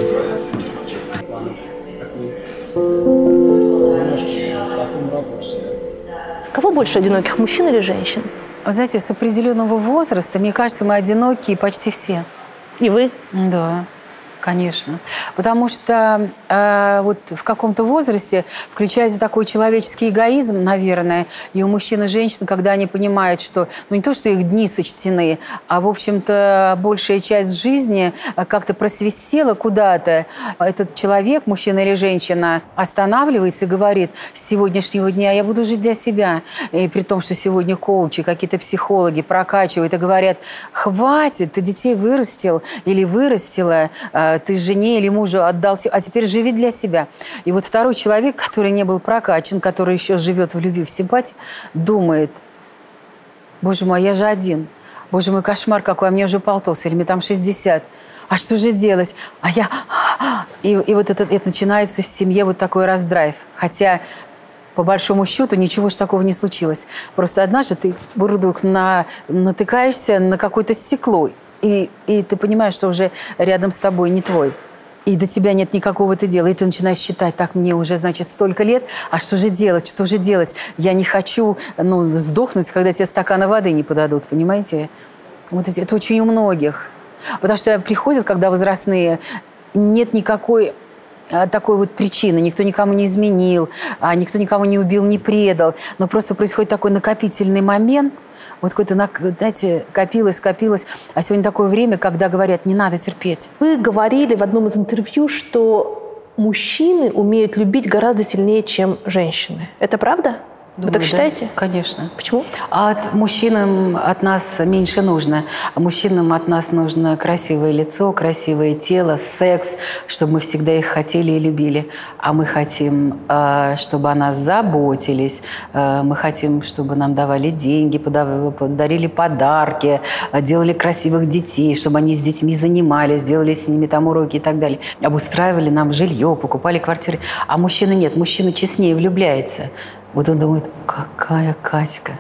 S8: Кого больше, одиноких мужчин или женщин?
S1: Вы знаете, с определенного возраста, мне кажется, мы одинокие почти все.
S8: И вы?
S1: Да, конечно. Потому что вот в каком-то возрасте включается такой человеческий эгоизм, наверное, и у мужчин и женщин, когда они понимают, что ну, не то, что их дни сочтены, а, в общем-то, большая часть жизни как-то просвистела куда-то. Этот человек, мужчина или женщина, останавливается и говорит: с сегодняшнего дня я буду жить для себя. И при том, что сегодня коучи, какие-то психологи прокачивают и говорят: хватит, ты детей вырастил или вырастила, ты жене или мужу отдал, а теперь живи для себя. И вот второй человек, который не был прокачан, который еще живет в любви, в симпатии, думает: боже мой, я же один. Боже мой, кошмар какой, а мне уже полтос, или мне там 60. А что же делать? А я... И вот это начинается в семье вот такой раздрайв. Хотя, по большому счету, ничего же такого не случилось. Просто однажды ты вдруг натыкаешься на какое-то стекло, и ты понимаешь, что уже рядом с тобой не твой. И до тебя нет никакого-то дела. И ты начинаешь считать: так, мне уже, значит, столько лет, а что же делать, что же делать? Я не хочу, сдохнуть, когда тебе стакана воды не подадут, понимаете? Вот это очень у многих. Потому что приходят, когда возрастные, нет никакой такой вот причины. Никто никому не изменил, никто никого не убил, не предал. Но просто происходит такой накопительный момент. Вот какое-то, знаете, копилось. А сегодня такое время, когда говорят: не надо терпеть.
S2: Вы говорили в одном из интервью, что мужчины умеют любить гораздо сильнее, чем женщины. Это правда?
S1: Думаю,
S2: вы так считаете?
S1: Да, конечно.
S2: Почему?
S1: А мужчинам от нас меньше нужно. А мужчинам от нас нужно красивое лицо, красивое тело, секс, чтобы мы всегда их хотели и любили. А мы хотим, чтобы о нас заботились. Мы хотим, чтобы нам давали деньги, подарили подарки, делали красивых детей, чтобы они с детьми занимались, делали с ними там уроки и так далее. Обустраивали нам жилье, покупали квартиры. А мужчина нет. Мужчина честнее влюбляется. Вот он думает: какая Катька.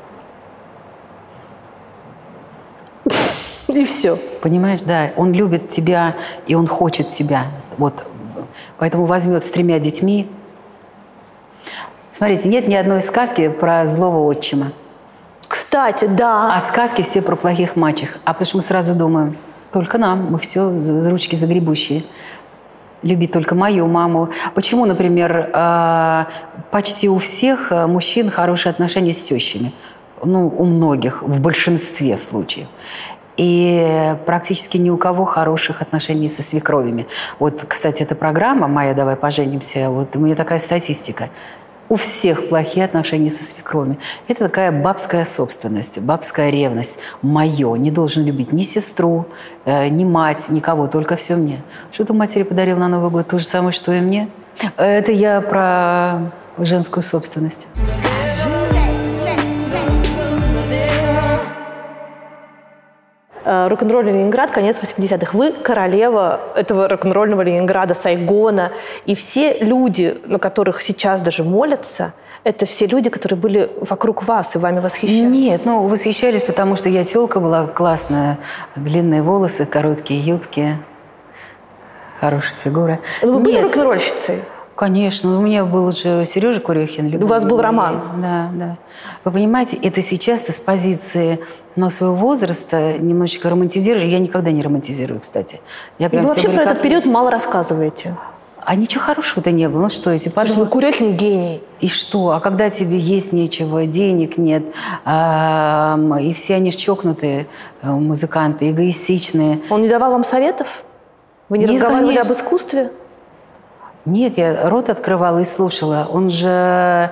S2: И все.
S1: Понимаешь, да. Он любит тебя, и он хочет тебя. Вот. Поэтому возьмет с 3 детьми. Смотрите, нет ни одной сказки про злого отчима.
S2: Кстати, да.
S1: А сказки все про плохих мачех. А потому что мы сразу думаем: только нам, мы все ручки загребущие. Любить только мою маму. Почему, например, почти у всех мужчин хорошие отношения с тещами? ну, у многих, в большинстве случаев. И практически ни у кого хороших отношений со свекровями. Вот, кстати, эта программа «Моя, давай поженимся», вот у меня такая статистика. У всех плохие отношения со свекровями. Это такая бабская собственность, бабская ревность. Мое. Не должен любить ни сестру, ни мать, никого, только все мне. Что ты матери подарил на Новый год? То же самое, что и мне. Это я про женскую собственность.
S2: Рок-н-ролльный Ленинград, конец 80-х. Вы королева этого рок-н-ролльного Ленинграда, Сайгона. И все люди, на которых сейчас даже молятся, это все люди, которые были вокруг вас и вами восхищались.
S1: Нет, ну, восхищались, потому что я тёлка была классная. Длинные волосы, короткие юбки, хорошая фигура.
S2: Но вы были рок-н-ролльщицей?
S1: Конечно. У меня был же Сережа Курехин.
S2: У вас был роман.
S1: Да, да. Вы понимаете, это сейчас с позиции своего возраста немножечко романтизирую. Я никогда не романтизирую, кстати. Я прям
S2: вы вообще
S1: говорю,
S2: про этот период мало рассказываете.
S1: А ничего хорошего-то не было. Ну что, эти
S2: подруги... Курехин гений.
S1: И что? А когда тебе есть нечего, денег нет, и все они чокнутые музыканты, эгоистичные.
S2: Он не давал вам советов? Вы не разговаривали об искусстве?
S1: Нет, я рот открывала и слушала. Он же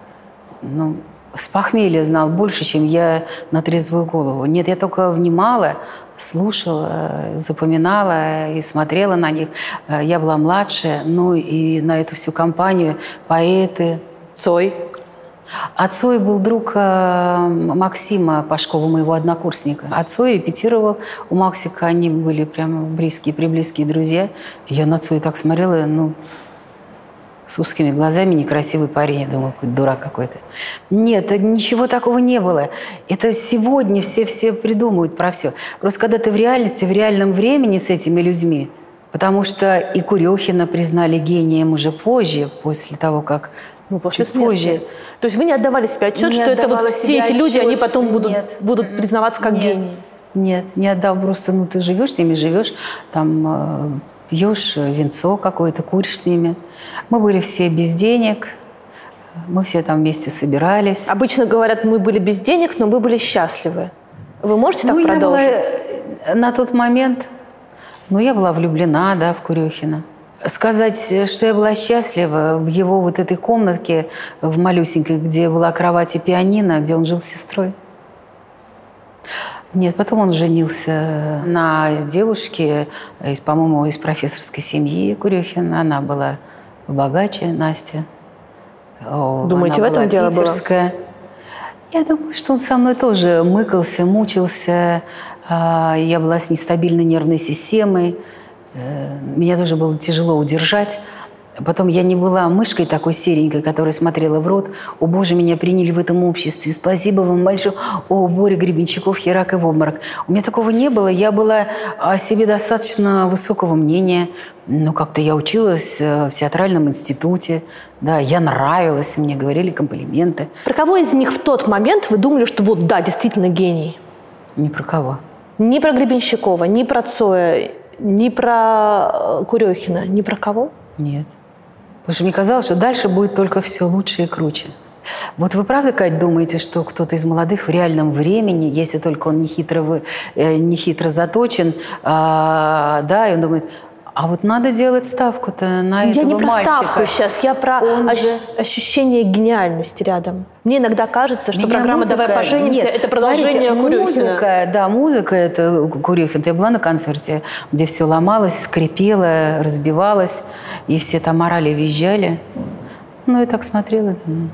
S1: с похмелья знал больше, чем я на трезвую голову. Нет, я только внимала, слушала, запоминала и смотрела на них. Я была младше, ну и на эту всю компанию поэты.
S2: Цой.
S1: А Цой был друг Максима Пашкова, моего однокурсника. А Цой репетировал у Максика, они были прямо близкие друзья. Я на Цоя так смотрела, с узкими глазами, некрасивый парень. Я думала, какой дурак какой-то. Нет, ничего такого не было. Это сегодня все придумывают про все. Просто когда ты в реальности, в реальном времени с этими людьми, потому что и Курехина признали гением уже позже, после того, как...
S2: после смерти. Позже. То есть вы не отдавали себе отчет, что это вот все эти люди, они потом будут признаваться как гении?
S1: Нет, не отдал. Просто ты живешь с ними, живешь, там пьешь винцо какое-то, куришь с ними. Мы были все без денег, мы все там вместе собирались.
S2: Обычно говорят, мы были без денег, но мы были счастливы. Вы можете так продолжить?
S1: Я была, на тот момент, я была влюблена, в Курехина. Сказать, что я была счастлива в его вот этой комнатке, в малюсенькой, где была кровать и пианино, где он жил с сестрой. Нет, потом он женился на девушке, по-моему, из профессорской семьи Курехин. Она была богаче, Настя.
S2: Думаете, в этом дело было?
S1: Я думаю, что он со мной тоже мыкался, мучился. Я была с нестабильной нервной системой. Меня тоже было тяжело удержать. Потом я не была мышкой такой серенькой, которая смотрела в рот. О, Боже, меня приняли в этом обществе. Спасибо вам большое. О, Боря Гребенщиков, херак и в обморок. У меня такого не было. Я была о себе достаточно высокого мнения. Как-то я училась в театральном институте. Да, я нравилась, мне говорили комплименты.
S2: Про кого из них в тот момент вы думали, что действительно гений?
S1: Ни про кого.
S2: Ни про Гребенщикова, ни про Цоя, ни про Курехина, ни про кого?
S1: Нет. Потому что мне казалось, что дальше будет только все лучше и круче. Вот вы правда, Кать, думаете, что кто-то из молодых в реальном времени, если только он не хитро заточен, и он думает, а вот надо делать ставку-то на этого мальчика.
S2: Я не про ставку сейчас, я про ощущение гениальности рядом. Мне иногда кажется, что программа «Давай поженимся» — это продолжение Курехина.
S1: Музыка — это Курехин. Я была на концерте, где все ломалось, скрипело, разбивалось, и все там орали, визжали. Я так смотрела.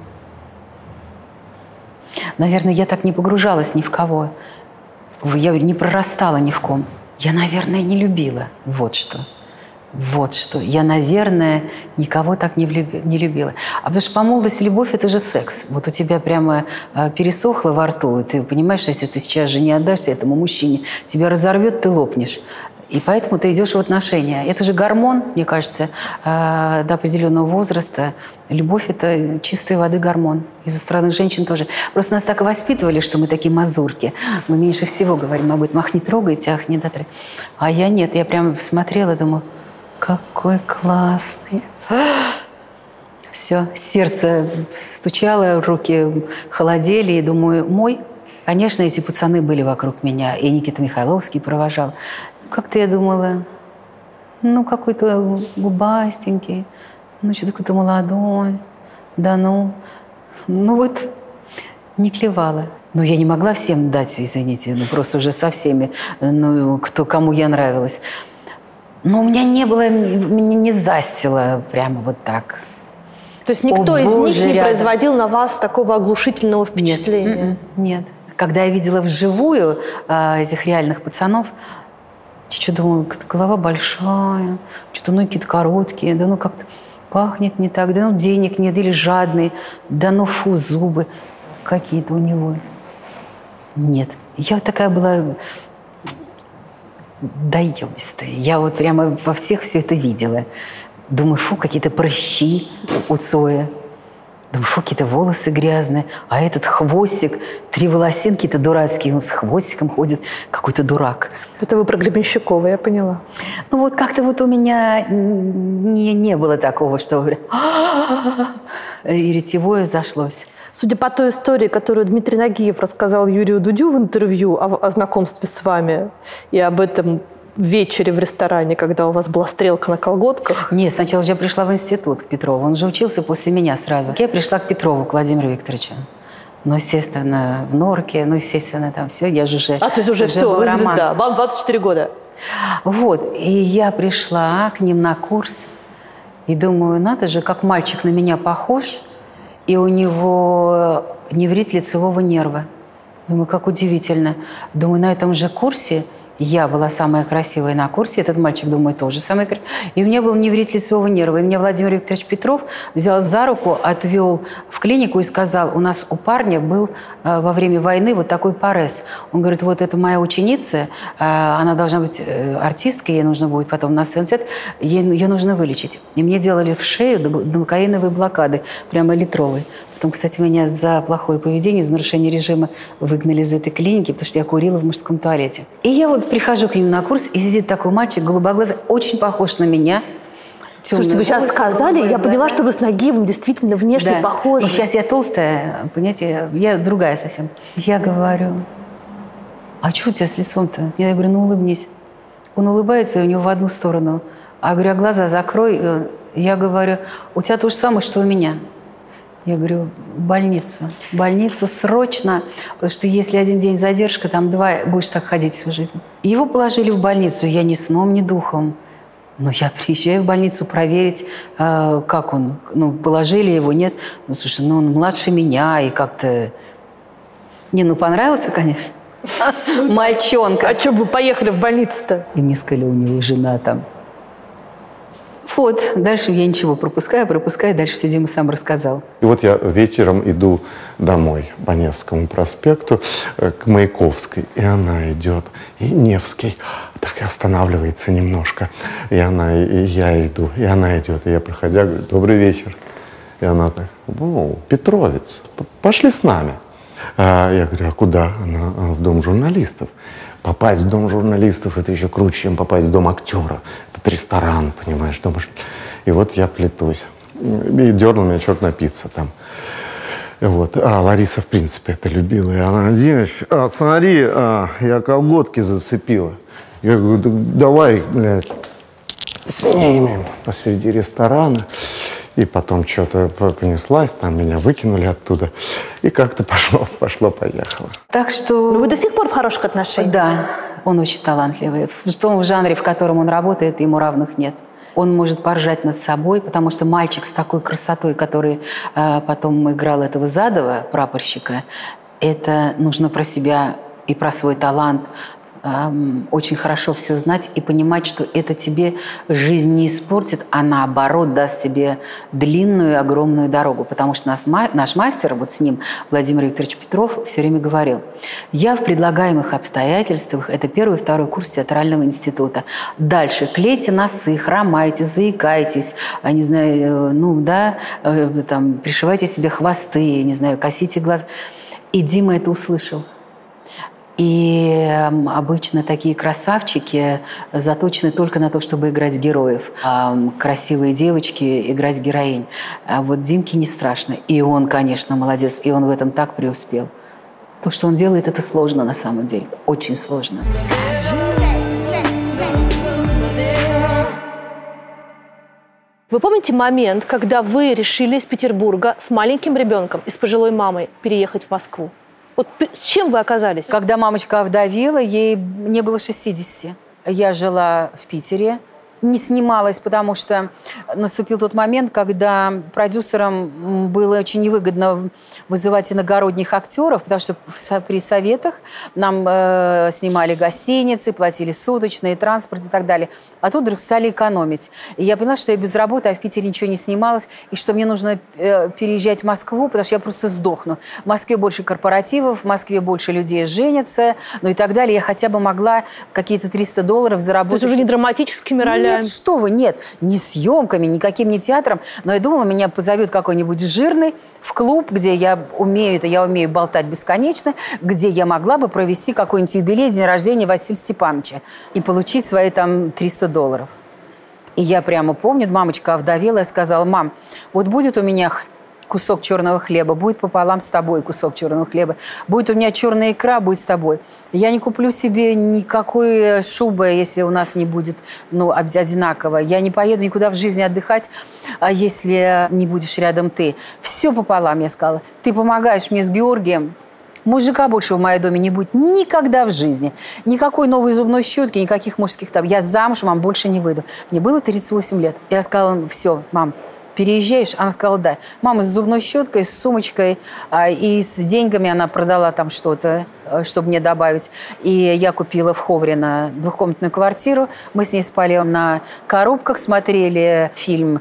S1: Наверное, я так не погружалась ни в кого. Я не прорастала ни в ком. Я, наверное, не любила. Вот что. Я, наверное, никого так не любила. Потому что по молодости любовь – это же секс. Вот у тебя прямо пересохло во рту, и ты понимаешь, что если ты сейчас же не отдашься этому мужчине, тебя разорвет, ты лопнешь. И поэтому ты идешь в отношения. Это же гормон, мне кажется, до определенного возраста. Любовь – это чистой воды гормон. И со стороны женщин тоже. Просто нас так и воспитывали, что мы такие мазурки. Мы меньше всего говорим об этом. Ах, не трогайте, ах, не дотрогайте. А я нет. Я прям смотрела, думаю, какой классный. Все, сердце стучало, руки холодели, и думаю, мой. Конечно, эти пацаны были вокруг меня, и Никита Михайловский провожал. Как-то я думала, ну, какой-то губастенький, ну, что-то какой-то молодой, да ну вот не клевала. Но я не могла всем дать, извините, ну, просто уже со всеми, ну, кому я нравилась. Но у меня не было, не застило прямо вот так.
S2: То есть никто из них не производил на вас такого оглушительного впечатления?
S1: Нет. Когда я видела вживую этих реальных пацанов, я что думала, голова большая, что-то ноги какие-то короткие, да ну как-то пахнет не так, да ну денег нет, или жадный, да ну фу, зубы какие-то у него. Нет. Я вот такая была доебистая. Я вот прямо во всех все это видела. Думаю, фу, какие-то прыщи у Цоя. Думаю, фу, какие-то волосы грязные. А этот хвостик, 3 волосинки-то дурацкие. Он с хвостиком ходит, какой-то дурак.
S2: Это вы про Гребенщикова, я поняла.
S1: Ну вот как-то вот у меня не было такого, что и ретевое зашлось.
S2: Судя по той истории, которую Дмитрий Нагиев рассказал Юрию Дудю в интервью о знакомстве с вами и об этом вечере в ресторане, когда у вас была стрелка на колготках.
S1: Нет, сначала же я пришла в институт к Петрову. Он же учился после меня сразу. Я пришла к Петрову, к Владимиру Викторовичу. Ну, естественно, в норке, ну, естественно, там все. Я же уже...
S2: То есть уже все, вы звезда. Вам 24 года.
S1: Вот. И я пришла к ним на курс. И думаю, надо же, как мальчик на меня похож. И у него неврит лицевого нерва. Думаю, как удивительно. Думаю, на этом же курсе я была самая красивая на курсе. Этот мальчик, думаю, тоже самый красивый. И у меня был неврит лицевого нерва. И меня Владимир Викторович Петров взял за руку, отвел в клинику и сказал, у нас у парня был во время войны вот такой парез. Он говорит, вот это моя ученица, она должна быть артисткой, ей нужно будет потом на сцену, ее нужно вылечить. И мне делали в шею домокаиновые блокады, прямо литровые. Потом, кстати, меня за плохое поведение, за нарушение режима выгнали из этой клиники, потому что я курила в мужском туалете. И я вот прихожу к нему на курс, и сидит такой мальчик, голубоглазый, очень похож на меня.
S2: Слушайте, вы сейчас сказали, я поняла, что вы с Нагиевым действительно внешне похожи.
S1: Ну, сейчас я толстая, понимаете, я другая совсем. Я говорю, а что у тебя с лицом-то? Я говорю, ну улыбнись. Он улыбается, и у него в одну сторону. А я говорю, а глаза закрой. Я говорю, у тебя то же самое, что у меня. Я говорю, больницу срочно, потому что если 1 день задержка, там 2, будешь так ходить всю жизнь. Его положили в больницу, я ни сном, ни духом. Но я приезжаю в больницу проверить, как он. Ну, положили его, нет. Ну, слушай, ну он младше меня и как-то... Не, ну понравился, конечно. Мальчонка.
S2: А что вы поехали в больницу-то?
S1: И мне сказали, у него жена там. Вот, дальше я ничего пропускаю, дальше все Дима сам рассказал.
S5: И вот я вечером иду домой по Невскому проспекту к Маяковской, и она идет, и Невский так и останавливается немножко. И я иду, и она идет, и я, проходя, говорю, добрый вечер. И она так, о, Петровец, пошли с нами. Я говорю, а куда? Она, в дом журналистов. Попасть в дом журналистов – это еще круче, чем попасть в дом актера. Это ресторан, понимаешь, дом. И вот я плетусь. И дернул меня черт напиться там. Вот. А Лариса, в принципе, это любила. И она, Димыч, смотри, я колготки зацепила. Я говорю, давай, блядь, снимем посреди ресторана. И потом что-то понеслась, там меня выкинули оттуда. И как-то пошло-поехало.
S1: Так что...
S2: Ну, вы до сих пор в хороших отношениях?
S1: Да, он очень талантливый. В том жанре, в котором он работает, ему равных нет. Он может поржать над собой, потому что мальчик с такой красотой, который потом играл этого Задова, прапорщика, это нужно про себя и про свой талант очень хорошо все знать и понимать, что это тебе жизнь не испортит, а наоборот даст тебе длинную, огромную дорогу. Потому что наш мастер, вот с ним, Владимир Викторович Петров, все время говорил, я в предлагаемых обстоятельствах, это 1 и 2 курс театрального института. Дальше клейте носы, хромайте, заикайтесь, не знаю, ну да, там, пришивайте себе хвосты, не знаю, косите глаза. И Дима это услышал. И обычно такие красавчики заточены только на то, чтобы играть героев. А красивые девочки играть героинь. А вот Димке не страшно. И он, конечно, молодец. И он в этом так преуспел. То, что он делает, это сложно на самом деле. Очень сложно.
S8: Вы помните момент, когда вы решили из Петербурга с маленьким ребенком и с пожилой мамой переехать в Москву? Вот с чем вы оказались?
S1: Когда мамочка овдовела, ей не было 60. Я жила в Питере, не снималась, потому что наступил тот момент, когда продюсерам было очень невыгодно вызывать иногородних актеров, потому что при советах нам снимали гостиницы, платили суточные, транспорт и так далее. А тут вдруг стали экономить. И я поняла, что я без работы, а в Питере ничего не снималось, и что мне нужно переезжать в Москву, потому что я просто сдохну. В Москве больше корпоративов, в Москве больше людей женятся, ну и так далее. Я хотя бы могла какие-то $300 заработать.
S8: То есть уже не драматическими ролями?
S1: Нет, что вы, нет, ни съемками, никаким не театром. Но я думала, меня позовет какой-нибудь жирный в клуб, где я умею болтать бесконечно, где я могла бы провести какой-нибудь юбилей, день рождения Василия Степановича и получить свои там $300. И я прямо помню, мамочка овдовела, я сказала: мам, вот будет у меня кусок черного хлеба, будет пополам с тобой кусок черного хлеба. Будет у меня черная икра, будет с тобой. Я не куплю себе никакой шубы, если у нас не будет одинаково. Я не поеду никуда в жизни отдыхать, если не будешь рядом ты. Все пополам, я сказала. Ты помогаешь мне с Георгием. Мужика больше в моем доме не будет никогда в жизни. Никакой новой зубной щетки, никаких мужских там. Я замуж, мам, больше не выйду. Мне было 38 лет. Я сказала: все, мам, переезжаешь? Она сказала: да. Мама с зубной щеткой, с сумочкой и с деньгами она продала там что-то, чтобы мне добавить. И я купила в Ховрино двухкомнатную квартиру. Мы с ней спали на коробках, смотрели фильм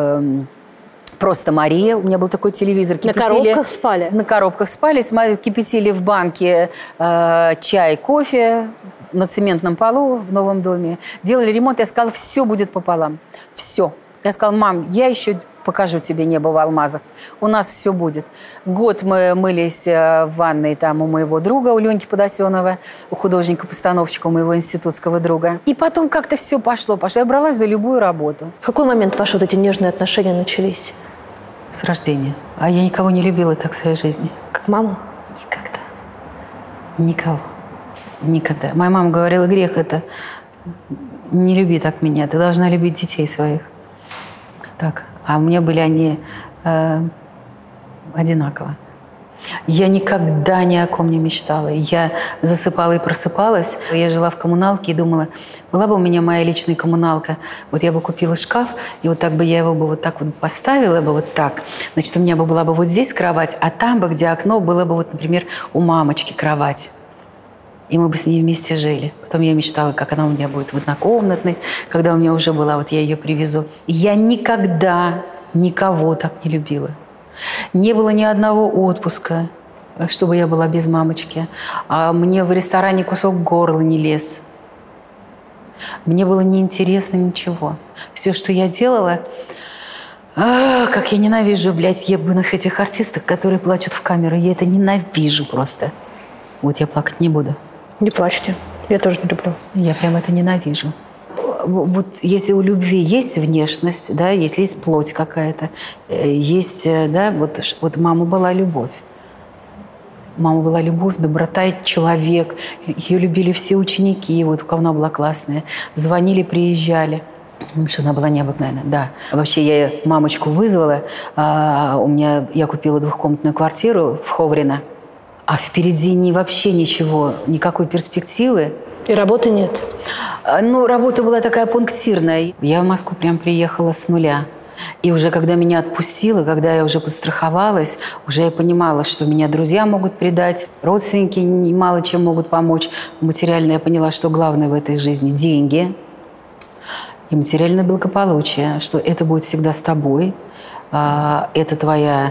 S1: «Просто Мария». У меня был такой телевизор.
S8: На коробках спали? На
S1: коробках спали. Кипятили в банке чай, кофе на цементном полу в новом доме. Делали ремонт. Я сказала: все будет пополам. Все. Я сказала: мам, я еще покажу тебе небо в алмазах. У нас все будет. Год мы мылись в ванной там у моего друга, у Леньки Подосенова, у художника-постановщика, у моего институтского друга. И потом как-то все пошло. Я бралась за любую работу.
S8: В какой момент ваши вот эти нежные отношения начались?
S1: С рождения. А я никого не любила так в своей жизни.
S8: Как маму?
S1: Никогда. Никого. Никогда. Моя мама говорила: грех это. Не люби так меня. Ты должна любить детей своих. Так. А у меня были они одинаково. Я никогда ни о ком не мечтала. Я засыпала и просыпалась. Я жила в коммуналке и думала: была бы у меня моя личная коммуналка, вот я бы купила шкаф, и вот так бы я его бы вот так вот поставила бы вот так. Значит, у меня бы была бы вот здесь кровать, а там бы, где окно, было бы вот, например, у мамочки кровать. И мы бы с ней вместе жили. Потом я мечтала, как она у меня будет в однокомнатной. Когда у меня уже была, вот я ее привезу. И я никогда никого так не любила. Не было ни одного отпуска, чтобы я была без мамочки. А мне в ресторане кусок горла не лез. Мне было неинтересно ничего. Все, что я делала... как я ненавижу, блядь, ебаных этих артисток, которые плачут в камеру. Я это ненавижу просто. Вот я плакать не буду.
S8: Не плачьте. Я тоже не люблю.
S1: Я прям это ненавижу. Вот если у любви есть внешность, да, если есть плоть какая-то, есть, да, вот мама была любовь. Мама была любовь, доброта и человек. Ее любили все ученики, вот она была классная. Звонили, приезжали. Потому что она была необыкновенная, да. Вообще я мамочку вызвала. Я купила двухкомнатную квартиру в Ховрино. А впереди вообще ничего, никакой перспективы.
S8: И работы нет?
S1: Ну, работа была такая пунктирная. Я в Москву прям приехала с нуля. И уже когда меня отпустило, когда я уже подстраховалась, уже я понимала, что меня друзья могут предать, родственники мало чем могут помочь. Материально я поняла, что главное в этой жизни – деньги и материальное благополучие, что это будет всегда с тобой, это твоя...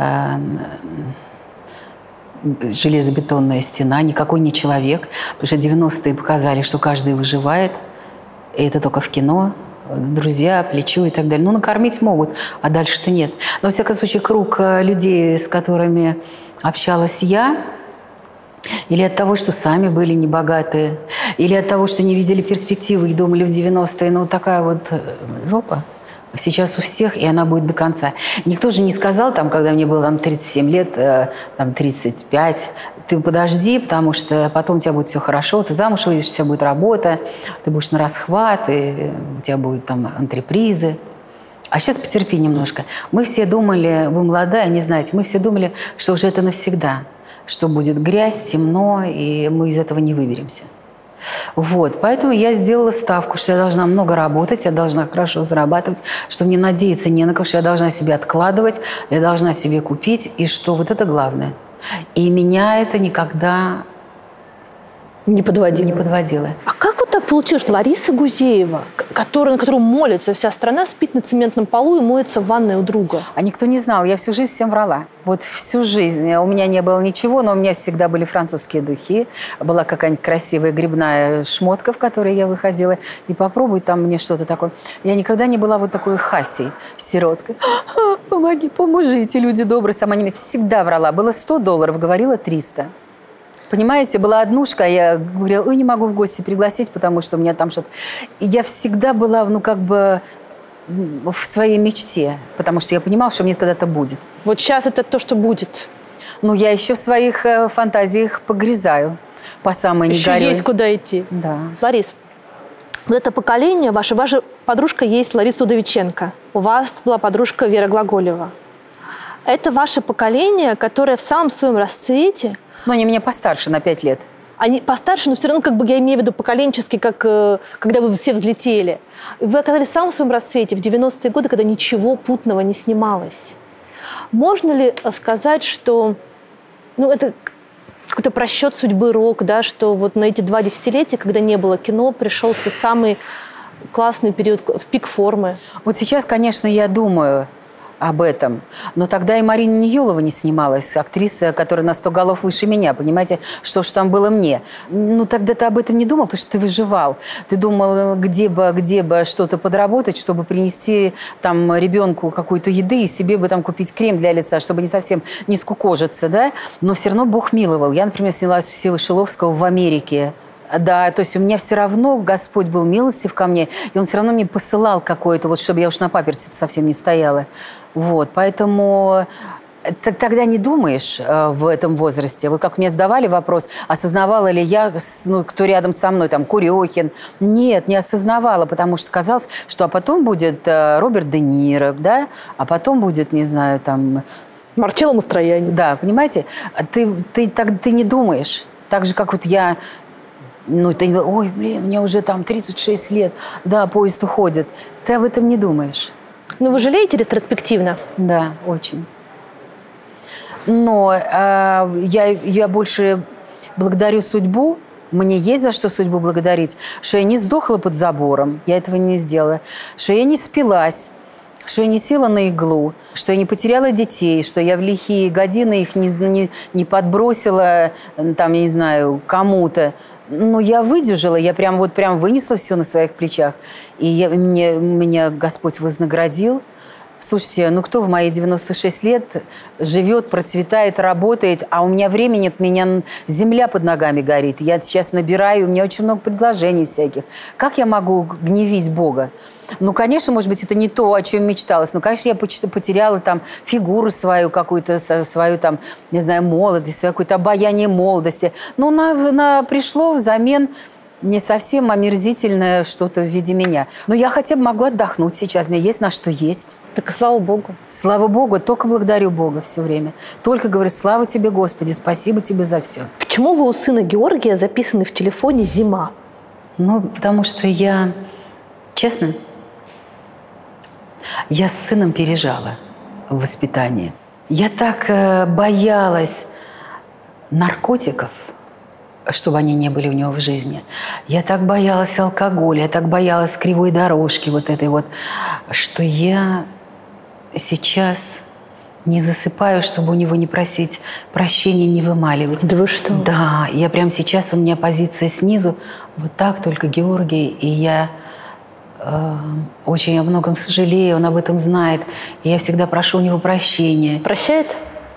S1: железобетонная стена, никакой не человек. Потому что 90-е показали, что каждый выживает. И это только в кино. Друзья, плечо и так далее. Ну, накормить могут, а дальше-то нет. Но, во всяком случае, круг людей, с которыми общалась я, Или от того, что сами были небогатые. Или от того, что не видели перспективы и думали в 90-е, ну такая вот жопа. Сейчас у всех, и она будет до конца. Никто же не сказал, там, когда мне было там, 37 лет, там, 35, ты подожди, потому что потом у тебя будет все хорошо, ты замуж выйдешь, у тебя будет работа, ты будешь на расхват, и у тебя будут там антрепризы. А сейчас потерпи немножко. Мы все думали, вы молодая, не знаете, мы все думали, что уже это навсегда, что будет грязь, темно, и мы из этого не выберемся. Вот, поэтому я сделала ставку, что я должна много работать, я должна хорошо зарабатывать, что мне надеяться не на кого, что я должна себе откладывать, я должна себе купить, и что вот это главное. И меня это никогда
S2: Не подводила.
S1: не подводило.
S2: А как вот так получилось, что Лариса Гузеева, на которую молится вся страна, спит на цементном полу и моется в ванной у друга?
S1: А никто не знал, я всю жизнь всем врала. Вот всю жизнь. У меня не было ничего, но у меня всегда были французские духи. Была какая-нибудь красивая грибная шмотка, в которой я выходила. И попробуй там мне что-то такое. Я никогда не была вот такой хасей, сироткой. Помоги, поможите, люди добрые. Сама не всегда врала. Было $100, говорила 300. Понимаете, была однушка, я говорила, ой, не могу в гости пригласить, потому что у меня там что-то... И я всегда была, ну, как бы в своей мечте, потому что я понимала, что мне когда-то будет.
S2: Вот сейчас это то, что будет.
S1: Ну, я еще в своих фантазиях погрязаю по самой не
S2: Еще
S1: горюй.
S2: есть куда идти.
S1: Да.
S2: Ларис, вот это поколение, ваша подружка есть Лариса Удовиченко. У вас была подружка Вера Глаголева. Это ваше поколение, которое в самом своем расцвете...
S1: Но они меня постарше на 5 лет.
S2: Они постарше, но все равно, как бы я имею в виду поколенчески, как когда вы все взлетели. Вы оказались в самом своем расцвете в 90-е годы, когда ничего путного не снималось. Можно ли сказать, что это какой-то просчет судьбы рок, да, что вот на эти 2 десятилетия, когда не было кино, пришелся самый классный период, в пик формы?
S1: Вот сейчас, конечно, я думаю об этом. Но тогда и Марина Ниелова не снималась, актриса, которая на 100 голов выше меня. Понимаете, что ж там было мне? Ну, тогда ты об этом не думал, потому что ты выживал. Ты думал, где бы что-то подработать, чтобы принести там ребенку какую-то еды и себе бы там купить крем для лица, чтобы не совсем не скукожиться, да? Но все равно Бог миловал. Я, например, снялась у Севы Шиловского в Америке. Да, то есть у меня все равно Господь был милостив ко мне, и Он все равно мне посылал какое-то, вот чтобы я уж на паперти совсем не стояла. Вот, поэтому тогда не думаешь в этом возрасте. Вот как мне задавали вопрос, осознавала ли я, кто рядом со мной, там, Курехин. Нет, не осознавала, потому что казалось, что а потом будет Роберт Де Ниро, да, а потом будет, не знаю, там...
S2: Марчелло Мастроянни.
S1: Да, понимаете, ты не думаешь. Так же, как вот я... ты, ой, блин, мне уже там 36 лет, да, поезд уходит. Ты об этом не думаешь.
S2: Вы жалеете ретроспективно?
S1: Да, очень. Но я больше благодарю судьбу, мне есть за что судьбу благодарить, что я не сдохла под забором, я этого не сделала, что я не спилась, что я не села на иглу, что я не потеряла детей, что я в лихие годины их не подбросила, там, не знаю, кому-то. Но я выдержала, я прям вынесла все на своих плечах. И меня Господь вознаградил. Слушайте, кто в мои 96 лет живет, процветает, работает, а у меня времени нет, меня земля под ногами горит. Я сейчас набираю, у меня очень много предложений всяких. Как я могу гневить Бога? Конечно, может быть, это не то, о чем мечталось. Конечно, я потеряла там фигуру свою какую-то, свою там, не знаю, молодость, свое какое-то обаяние молодости. Но пришло взамен не совсем омерзительное что-то в виде меня. Но я хотя бы могу отдохнуть сейчас. У меня есть на что есть.
S2: Так и слава Богу.
S1: Слава Богу. Только благодарю Бога все время. Только говорю, слава тебе, Господи, спасибо тебе за все.
S2: Почему вы у сына Георгия записаны в телефоне «Зима»?
S1: Потому что я, честно, я с сыном пережала в воспитании. Я так боялась наркотиков, чтобы они не были у него в жизни. Я так боялась алкоголя, я так боялась кривой дорожки вот этой вот, что я сейчас не засыпаю, чтобы у него не просить прощения, не вымаливать.
S2: Да вы что?
S1: Да, я прямо сейчас, у меня позиция снизу, вот так только Георгий, и я очень о многом сожалею, он об этом знает, и я всегда прошу у него прощения.
S2: Прощает?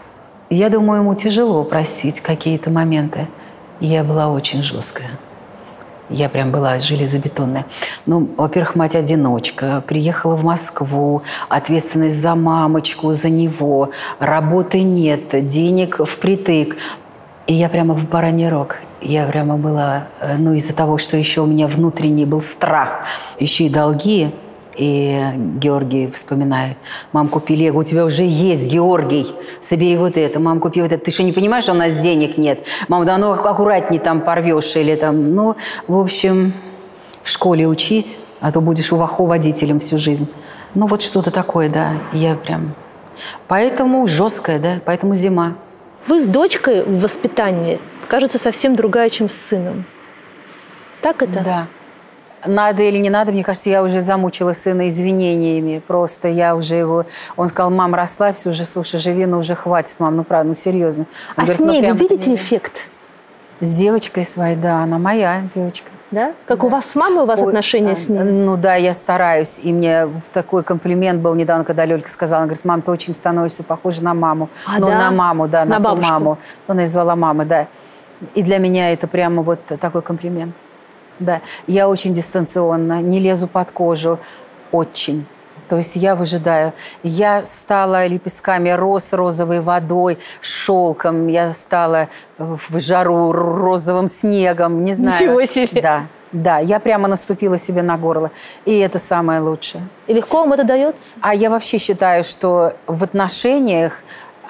S1: Я думаю, ему тяжело простить какие-то моменты. Я была очень жесткая. Я прям была железобетонная. Ну, во-первых, мать-одиночка. Приехала в Москву. Ответственность за мамочку, за него. Работы нет, денег впритык. И я прямо в бараний рог. Я прямо была... Ну, из-за того, что еще у меня внутренний был страх. Еще и долги. И Георгий вспоминает. Мам, купили. Я говорю, у тебя уже есть, Георгий. Собери вот это. Мам, купи вот это. Ты что, не понимаешь, что у нас денег нет? Мам, да ну аккуратней там порвешь. Или там, ну, в общем, в школе учись, а то будешь водителем всю жизнь. Ну, вот что-то такое, да. Я прям... Поэтому жесткая, да. Поэтому зима.
S8: Вы с дочкой в воспитании, кажется, совсем другая, чем с сыном. Так это?
S1: Да. Надо или не надо, мне кажется, я уже замучила сына извинениями. Просто я уже его... Он сказал, мам, расслабься уже, слушай, живи, ну уже хватит, мам, ну правда, ну серьезно. Он
S8: А
S1: говорит,
S8: с ней
S1: ну,
S8: вы видите эффект?
S1: С девочкой своей, да, она моя девочка.
S8: Да? Как
S1: да.
S8: у вас с мамой у вас отношения с ней?
S1: Ну да, я стараюсь. И мне такой комплимент был недавно, когда Лёлька сказала, она говорит, мам, ты очень становишься похожа на маму. Ну,
S8: да?
S1: на маму, да, на ту
S8: бабушку.
S1: маму. Она ее звала мама, да. И для меня это прямо вот такой комплимент. Да, я очень дистанционно, не лезу под кожу, очень. То есть я выжидаю. Я стала лепестками роз, розовой водой, шелком. Я стала в жару розовым снегом, не знаю.
S8: Ничего себе!
S1: Да, да, я прямо наступила себе на горло. И это самое лучшее.
S8: И легко вам это дается?
S1: А я вообще считаю, что в отношениях,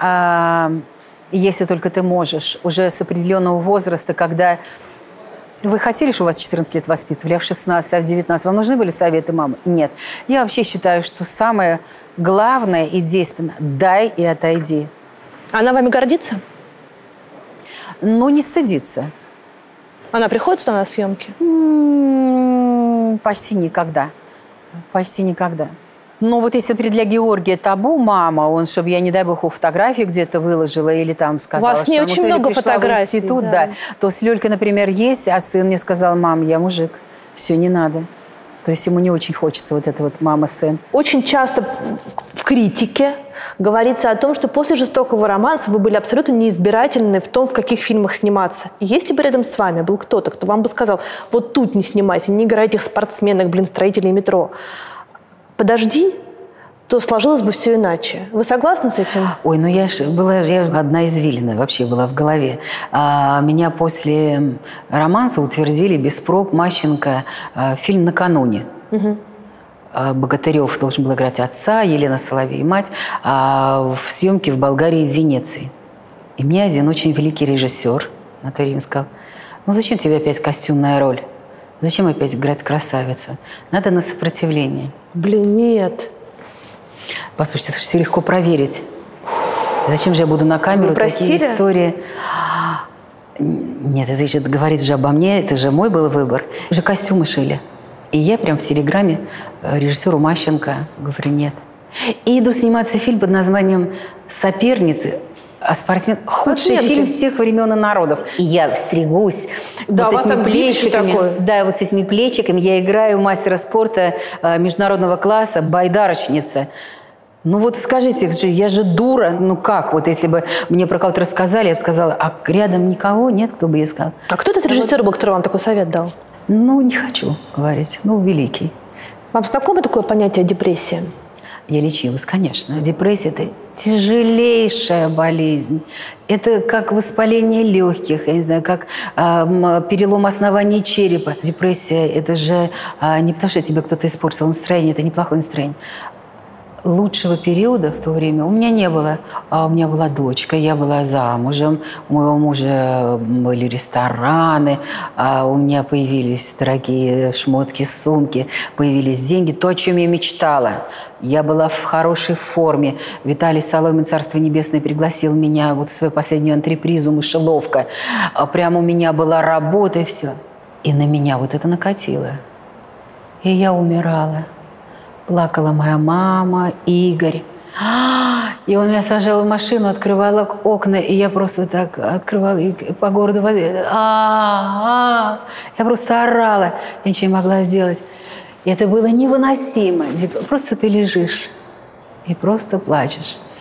S1: если только ты можешь, уже с определенного возраста, когда... Вы хотели, чтобы вас 14 лет воспитывали, а в 16, а в 19? Вам нужны были советы мамы? Нет. Я вообще считаю, что самое главное и действенное – дай и отойди.
S8: Она вами гордится?
S1: Ну, не стыдиться.
S8: Она приходит сюда на съемки?
S1: Почти никогда. Почти никогда. Но вот если, например, для Георгия табу мама, он, чтобы я, не дай бог, фотографию где-то выложила или там сказала,
S8: у вас не
S1: что
S8: очень много фотографий,
S1: в институт, да. То с Лёлькой, например, есть, а сын мне сказал, мам, я мужик, все, не надо. То есть ему не очень хочется вот это вот мама-сын.
S8: Очень часто в критике говорится о том, что после «Жестокого романса» вы были абсолютно неизбирательны в том, в каких фильмах сниматься. И если бы рядом с вами был кто-то, кто вам бы сказал, вот тут не снимайся, не играй этих спортсменок, строителей метро, подожди, то сложилось бы все иначе. Вы согласны с этим?
S1: Ой, ну я одна извилина вообще была в голове. Меня после романса утвердили без проб Мащенко фильм «Накануне».
S8: Угу.
S1: Богатырев должен был играть отца, Елена Соловей – мать, в съемке в Болгарии, в Венеции. И мне один очень великий режиссер на то время сказал, ну зачем тебе опять костюмная роль? Зачем опять играть красавицу? Надо на сопротивление.
S8: Блин, нет.
S1: Послушайте, это все легко проверить. Зачем же я буду на камеру такие истории? Нет, это же говорит же обо мне, это же мой был выбор. Уже костюмы шили. И я прям в телеграме режиссеру Мащенко говорю, нет. И иду сниматься фильм под названием «Соперницы». А спортсмен – худший фильм всех времен и народов. И я стригусь.
S8: Да,
S1: вот с этими плечиками.
S8: Такое.
S1: Да, вот с этими плечиками. Я играю мастера спорта международного класса, байдарочница. Ну вот скажите, я же дура. Ну как? Вот если бы мне про кого-то рассказали, я бы сказала, а рядом никого нет, кто бы ей сказал.
S8: А кто этот режиссер был, который вам такой совет дал?
S1: Ну, не хочу говорить. Ну, великий.
S8: Вам знакомо такое понятие депрессия?
S1: Я лечилась, конечно. Депрессия – это тяжелейшая болезнь. Это как воспаление легких, я не знаю, как перелом основания черепа. Депрессия – это же не потому, что тебе кто-то испортил настроение, это неплохое настроение. Лучшего периода в то время у меня не было. У меня была дочка, я была замужем, у моего мужа были рестораны, у меня появились дорогие шмотки, сумки, появились деньги, то, о чем я мечтала. Я была в хорошей форме. Виталий Соломин, Царство Небесное, пригласил меня вот в свою последнюю антрепризу «Мышеловка». Прямо у меня была работа и все. И на меня вот это накатило. И я умирала. Плакала моя мама, Игорь. И он меня сажал в машину, открывала окна, и я просто так открывала и по городу возила. Я просто орала, я ничего не могла сделать. И это было невыносимо. Просто ты лежишь и просто плачешь.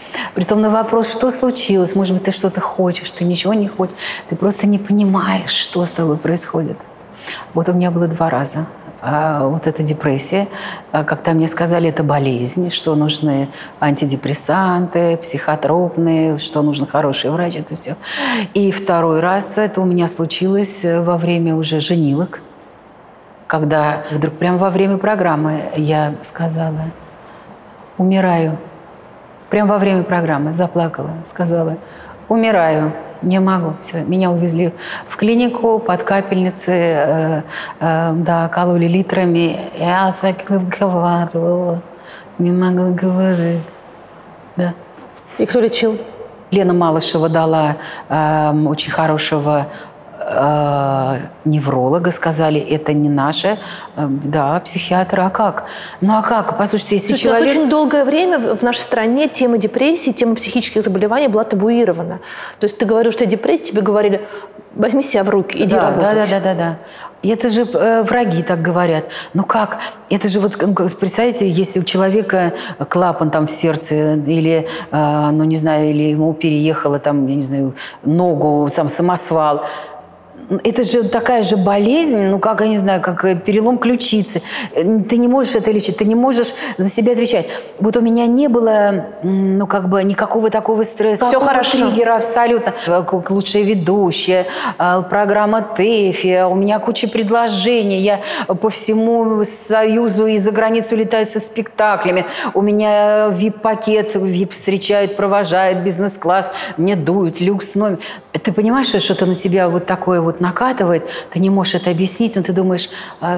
S1: Притом на вопрос, что случилось, может быть, ты что-то хочешь, ты ничего не хочешь, ты просто не понимаешь, что с тобой происходит. Вот у меня было 2 раза. Вот эта депрессия, когда мне сказали, это болезнь, что нужны антидепрессанты, психотропные, что нужен хороший врач, это все. И 2-й раз это у меня случилось во время уже женилок, когда вдруг прямо во время программы я сказала, умираю. Прямо во время программы заплакала, сказала, умираю. Не могу. Все. Меня увезли в клинику под капельницы, да, кололи литрами. Я так говорила. Не могу говорить. Да.
S2: И кто лечил?
S1: Лена Малышева дала очень хорошего невролога, сказали, это не наше, да, психиатр, а как? Ну а как? Послушайте, если человек...
S2: У нас очень долгое время в нашей стране тема депрессии, тема психических заболеваний была табуирована. То есть ты говорил, что депрессия, тебе говорили, возьми себя в руки, иди работать.
S1: Да. И это же враги так говорят. Ну как? Это же вот, представьте, если у человека клапан там в сердце или, ну не знаю, или ему переехало там, я не знаю, ногу, там самосвал, это же такая же болезнь, ну, как, я не знаю, как перелом ключицы. Ты не можешь это лечить, ты не можешь за себя отвечать. Вот у меня не было, ну, как бы, никакого такого стресса.
S2: Все хорошо.
S1: Триггера абсолютно. Лучшая ведущая, программа ТЭФИ, у меня куча предложений. Я по всему Союзу и за границу летаю со спектаклями. У меня VIP-пакет, VIP встречают, провожают, бизнес-класс, мне дуют, люкс номер. Ты понимаешь, что что-то на тебя вот такое вот накатывает, ты не можешь это объяснить, но ты думаешь,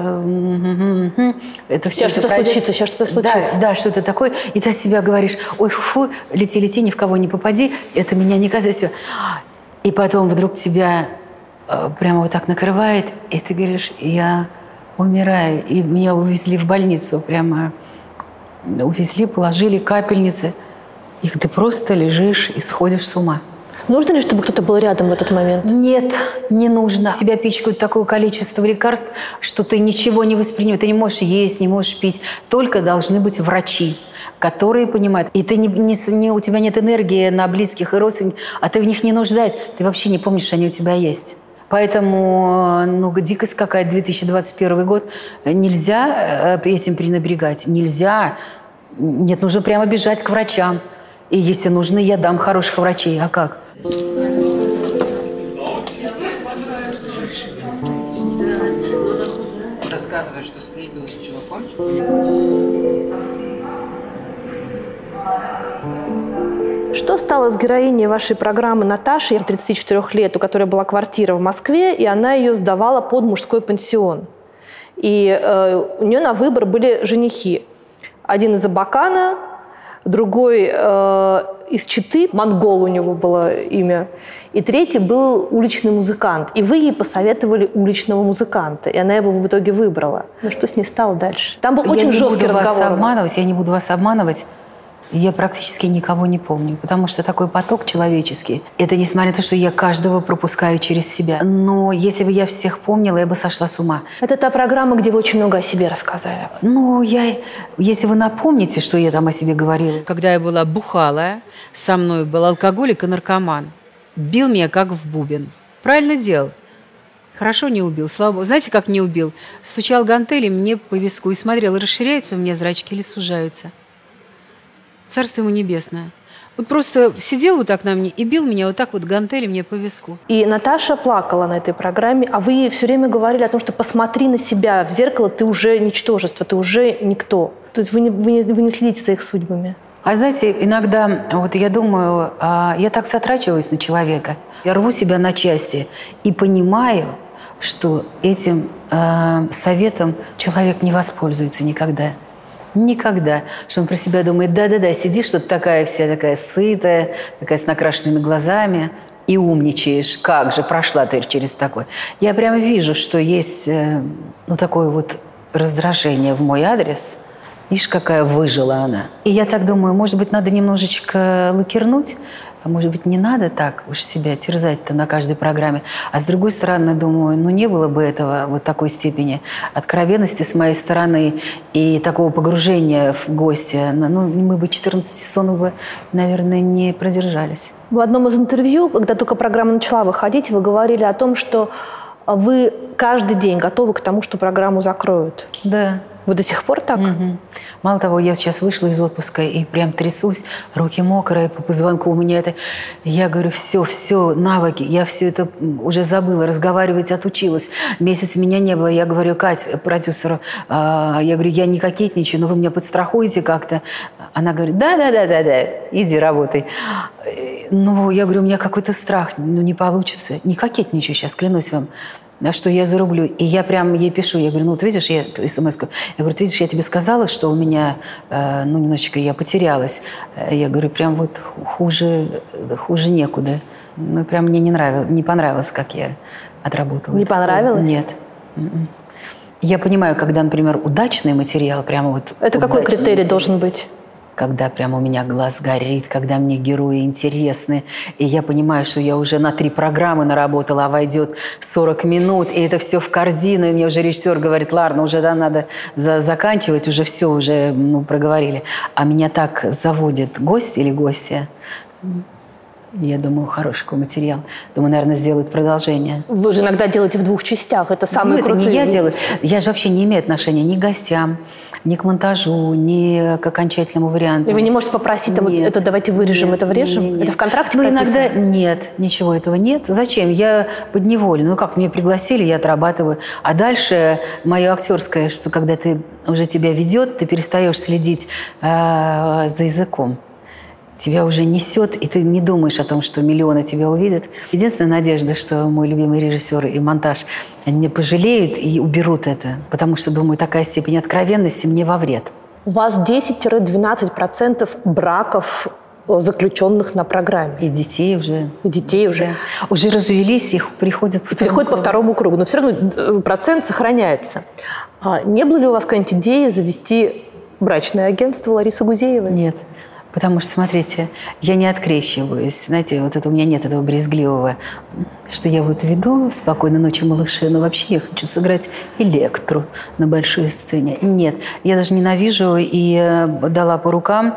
S1: это все
S2: сейчас что-то случится, сейчас что-то случится.
S1: Да, что-то такое, и ты от себя говоришь, ой, фу, лети, ни в кого не попади, это меня не касается. И потом вдруг тебя прямо вот так накрывает, и ты говоришь, я умираю. И меня увезли в больницу, прямо увезли, положили капельницы, и ты просто лежишь и сходишь с ума.
S2: Нужно ли, чтобы кто-то был рядом в этот момент?
S1: Нет, не нужно. Тебя пичкают такое количество лекарств, что ты ничего не воспринимаешь. Ты не можешь есть, не можешь пить. Только должны быть врачи, которые понимают. И ты у тебя нет энергии на близких и родственников, а ты в них не нуждаешься. Ты вообще не помнишь, что они у тебя есть. Поэтому, ну, дикость какая-то, 2021 год. Нельзя этим пренебрегать. Нельзя. Нет, нужно прямо бежать к врачам. И если нужно, я дам хороших врачей. А как?
S4: Рассказываешь, что встретилась с чуваком?
S2: Что стало с героиней вашей программы Наташей, 34 лет, у которой была квартира в Москве, и она ее сдавала под мужской пансион? И у нее на выбор были женихи. Один из Абакана, другой из Читы, монгол у него было имя, и третий был уличный музыкант. И вы ей посоветовали уличного музыканта, и она его в итоге выбрала. Но что с ней стало дальше? Там был очень жесткий разговор.
S1: Я не буду вас обманывать. Я практически никого не помню, потому что такой поток человеческий. Это несмотря на то, что я каждого пропускаю через себя. Но если бы я всех помнила, я бы сошла с ума.
S2: Это та программа, где вы очень много о себе рассказали.
S1: Ну, если вы напомните, что я там о себе говорила.
S6: Когда я была бухалая, со мной был алкоголик и наркоман. Бил меня как в бубен. Правильно делал. Хорошо не убил, слава богу. Знаете, как не убил? Стучал гантелем мне по виску и смотрел, расширяются у меня зрачки или сужаются. Царство ему небесное. Вот просто сидел вот так на мне и бил меня вот так вот гантелем мне по виску.
S2: И Наташа плакала на этой программе, а вы ей все время говорили о том, что посмотри на себя в зеркало, ты уже ничтожество, ты уже никто. То есть вы не следите за их судьбами.
S1: А знаете, иногда, вот я думаю, я так затрачиваюсь на человека. Я рву себя на части и понимаю, что этим советом человек не воспользуется никогда. Никогда. Что он про себя думает, да-да-да, сидишь тут такая вся такая сытая, такая с накрашенными глазами и умничаешь. Как же прошла ты через такое? Я прямо вижу, что есть такое вот раздражение в мой адрес. Видишь, какая выжила она. И я так думаю, может быть, надо немножечко лакернуть, а может быть, не надо так уж себя терзать-то на каждой программе. А с другой стороны, думаю, ну не было бы этого вот такой степени откровенности с моей стороны и такого погружения в гостя. Ну, мы бы 14 сезонов бы, наверное, не продержались.
S2: В одном из интервью, когда только программа начала выходить, вы говорили о том, что вы каждый день готовы к тому, что программу закроют.
S1: Да.
S2: Вы до сих пор так?
S1: Угу. Мало того, я сейчас вышла из отпуска и прям трясусь, руки мокрые, по позвонку у меня это... Я говорю, все, навыки, я все это уже забыла, разговаривать отучилась. Месяц меня не было. Я говорю, Кать, продюсеру, я говорю, я не кокетничаю, но вы меня подстрахуете как-то. Она говорит, да, иди работай. Ну, я говорю, у меня какой-то страх, ну не получится. Не кокетничаю сейчас, клянусь вам. Что я зарублю. И я прям ей пишу, я говорю, ну вот видишь, я смс-ку, я говорю, ты видишь, я тебе сказала, что у меня, ну немножечко я потерялась. Я говорю, прям вот хуже некуда. Ну прям мне не понравилось, как я отработала.
S2: Не понравилось?
S1: Нет. Я понимаю, когда, например, удачный материал, прямо вот...
S2: Это какой критерий должен быть?
S1: Когда прямо у меня глаз горит, когда мне герои интересны, и я понимаю, что я уже на 3 программы наработала, а войдет 40 минут, и это все в корзину, и мне уже режиссер говорит, ладно, уже да, надо заканчивать, уже все, уже проговорили. А меня так заводит гость или гостья. Я думаю, хороший какой материал. Думаю, наверное, сделают продолжение.
S2: Вы же иногда делаете в 2 частях. Это самые крутые.
S1: Это не я делаю. Я же вообще не имею отношения ни к гостям, ни к монтажу, ни к окончательному варианту.
S2: И вы не можете попросить, там, это давайте вырежем, это врежем?
S1: Нет.
S2: Это в контракте
S1: прописано?
S2: Иногда
S1: нет, ничего этого нет. Зачем? Я подневолена. Ну как, меня пригласили, я отрабатываю. А дальше мое актерское, что когда уже тебя ведет, ты перестаешь следить за языком. Тебя уже несет, и ты не думаешь о том, что миллионы тебя увидят. Единственная надежда, что мой любимый режиссер и монтаж, они меня пожалеют и уберут это, потому что, думаю, такая степень откровенности мне во вред.
S2: У вас 10-12% браков, заключенных на программе.
S1: И детей уже.
S2: Да.
S1: Уже развелись, их приходят
S2: по второму кругу. Но все равно процент сохраняется. Не было ли у вас какой-нибудь идеи завести брачное агентство Ларисы Гузеевой?
S1: Нет. Потому что, смотрите, я не открещиваюсь. Знаете, вот это у меня нет этого брезгливого, что я вот веду «Спокойной ночи, малыши», но вообще я хочу сыграть Электру на большой сцене. Нет, я даже ненавижу и дала по рукам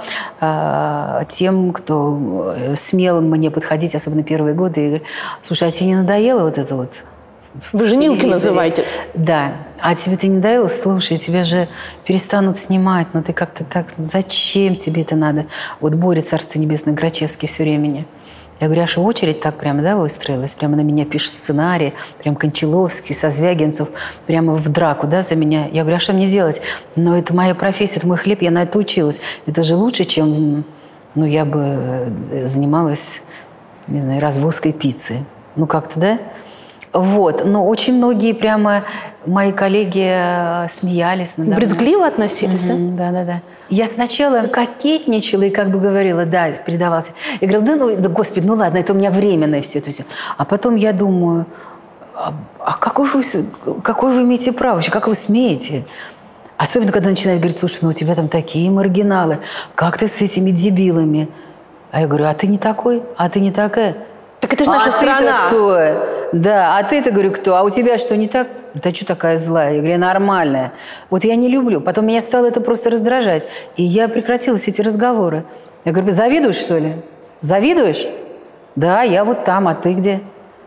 S1: тем, кто смел мне подходить, особенно первые годы, и говорит, слушай, а тебе не надоело вот это вот?
S2: Вы женилки называете?
S1: Да. А тебе ты не надоело? Слушай, тебя же перестанут снимать, но ты как-то так... Зачем тебе это надо? Вот Боря, Царство Небесное, Грачевский все время. Я говорю, а что очередь так прямо, да, выстроилась? Прямо на меня пишут сценарий, прям Кончаловский, Созвягинцев, прямо в драку, да, за меня. Я говорю, а что мне делать? Но это моя профессия, это мой хлеб, я на это училась. Это же лучше, чем, ну, я бы занималась, не знаю, развозкой пиццы. Ну, как-то, да? Вот, но очень многие прямо мои коллеги смеялись надо мной.
S2: Брезгливо относились, да?
S1: Да. Я сначала кокетничала и как бы говорила, да, предавалась. Я говорила, да, господи, ну ладно, это у меня временное все это все. А потом я думаю, а какое вы имеете право вообще, как вы смеете? Особенно, когда начинают говорить, слушай, ну у тебя там такие маргиналы, как ты с этими дебилами? А я говорю, а ты не такой, а ты не такая.
S2: Так это же наша страна.
S1: Кто? Да, а ты-то, говорю, кто? А у тебя что, не так? Ты что такая злая? Я говорю, я нормальная. Вот я не люблю. Потом меня стало это просто раздражать. И я прекратила все эти разговоры. Я говорю, завидуешь, что ли? Завидуешь? Да, я вот там, а ты где?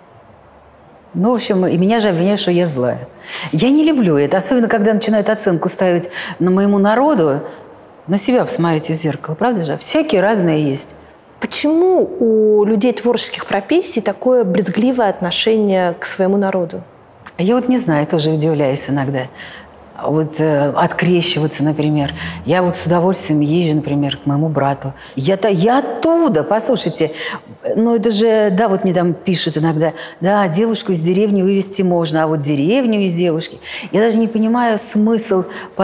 S1: Ну, в общем, и меня же обвиняют, что я злая. Я не люблю это. Особенно, когда начинают оценку ставить на моему народу. На себя посмотрите в зеркало, правда же? Всякие разные есть.
S2: Почему у людей творческих профессий такое брезгливое отношение к своему народу?
S1: Я вот не знаю, тоже удивляюсь иногда. Вот открещиваться, например. Я вот с удовольствием езжу, например, к моему брату. Я оттуда, послушайте. Ну это же, да, вот мне там пишут иногда, да, девушку из деревни вывезти можно, а вот деревню из девушки. Я даже не понимаю смысл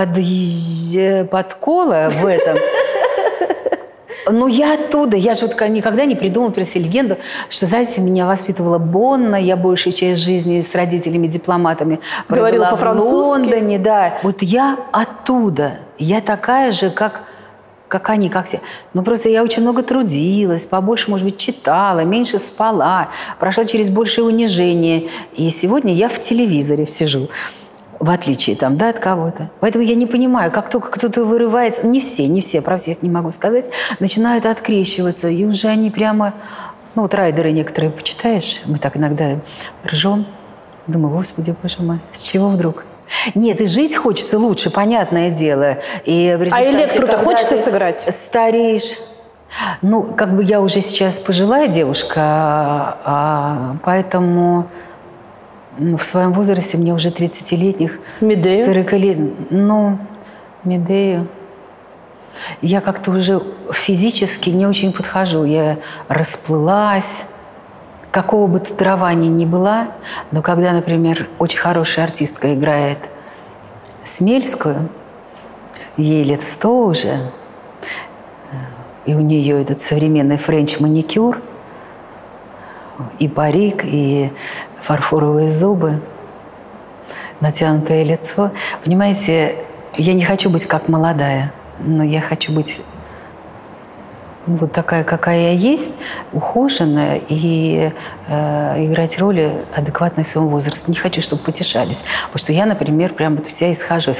S1: подкола в этом. Ну, я оттуда. Я же вот никогда не придумала про себя легенду, что, знаете, меня воспитывала Бонна, я большую часть жизни с родителями-дипломатами
S2: говорила по-французски.
S1: В Лондоне, да. Вот я оттуда. Я такая же, как как они, как все. Но просто я очень много трудилась, побольше, может быть, читала, меньше спала, прошла через большее унижение. И сегодня я в телевизоре сижу, в отличие там, да, от кого-то. Поэтому я не понимаю, как только кто-то вырывается, не все, про всех не могу сказать, начинают открещиваться, и уже они прямо, ну вот райдеры некоторые почитаешь, мы так иногда ржем, думаю, Господи, Боже мой, с чего вдруг? Нет, и жить хочется лучше, понятное дело. И в результате,
S2: электру-то хочется сыграть?
S1: Стареешь. Ну, как бы я уже сейчас пожилая девушка, поэтому в своем возрасте мне уже 30-летних, 40 лет, ну, Медею. Я как-то уже физически не очень подхожу. Я расплылась. Какого бы татуирования ни была, но когда, например, очень хорошая артистка играет Смельскую, ей лет 100 уже, и у нее этот современный френч-маникюр, и парик, и фарфоровые зубы, натянутое лицо. Понимаете, я не хочу быть как молодая, но я хочу быть вот такая, какая я есть, ухоженная, и играть роли адекватной своему возрасту. Не хочу, чтобы потешались. Потому что я, например, прям вот вся исхожусь.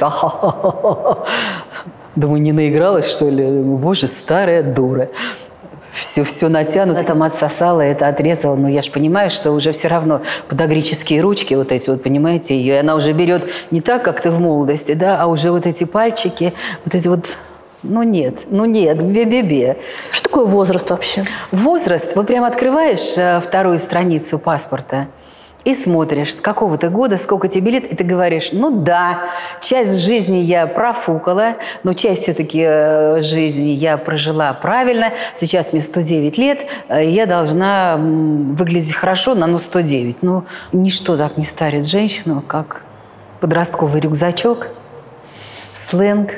S1: Думаю, не наигралась, что ли? Боже, старая дура. Все натянуто. Это там отсосала, это отрезала. Но я же понимаю, что уже все равно подагрические ручки вот эти вот, понимаете, ее. И она уже берет не так, как ты в молодости, да, а уже вот эти пальчики, вот эти вот... Ну нет, бе-бе-бе.
S2: Что такое возраст вообще?
S1: Возраст, вот прям открываешь вторую страницу паспорта и смотришь, с какого-то года, сколько тебе лет, и ты говоришь, ну да, часть жизни я профукала, но часть все-таки жизни я прожила правильно. Сейчас мне 109 лет, и я должна выглядеть хорошо на 109. Ну, ничто так не старит женщину, как подростковый рюкзачок, сленг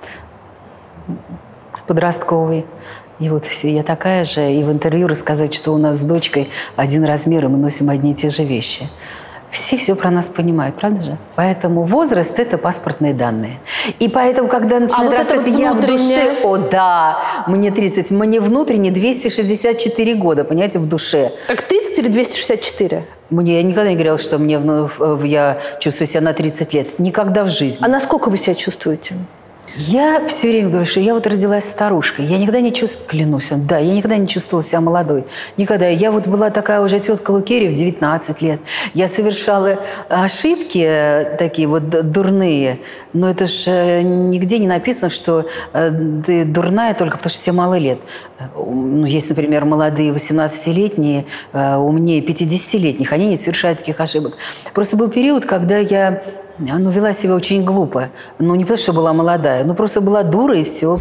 S1: подростковый. И вот все, я такая же. И в интервью рассказать, что у нас с дочкой один размер, и мы носим одни и те же вещи. Все про нас понимают, правда же? Поэтому возраст – это паспортные данные. И поэтому, когда начинают рассказывать, вот я в душе, о да, мне 30, мне внутренне 264 года, понимаете, в душе.
S2: Так 30 или 264?
S1: Я никогда не говорила, что я чувствую себя на 30 лет. Никогда в жизни.
S2: А насколько вы себя чувствуете?
S1: Я все время говорю, что я вот родилась старушкой. Я никогда не чувствовала, клянусь, да, я никогда не чувствовала себя молодой. Никогда. Я вот была такая уже тетка Лукерья в 19 лет. Я совершала ошибки такие вот дурные, но это же нигде не написано, что ты дурная только потому, что тебе мало лет. Ну, есть, например, молодые 18-летние, умнее 50-летних, они не совершают таких ошибок. Просто был период, когда я вела себя очень глупо. Ну, не потому, что была молодая, но просто была дура, и все.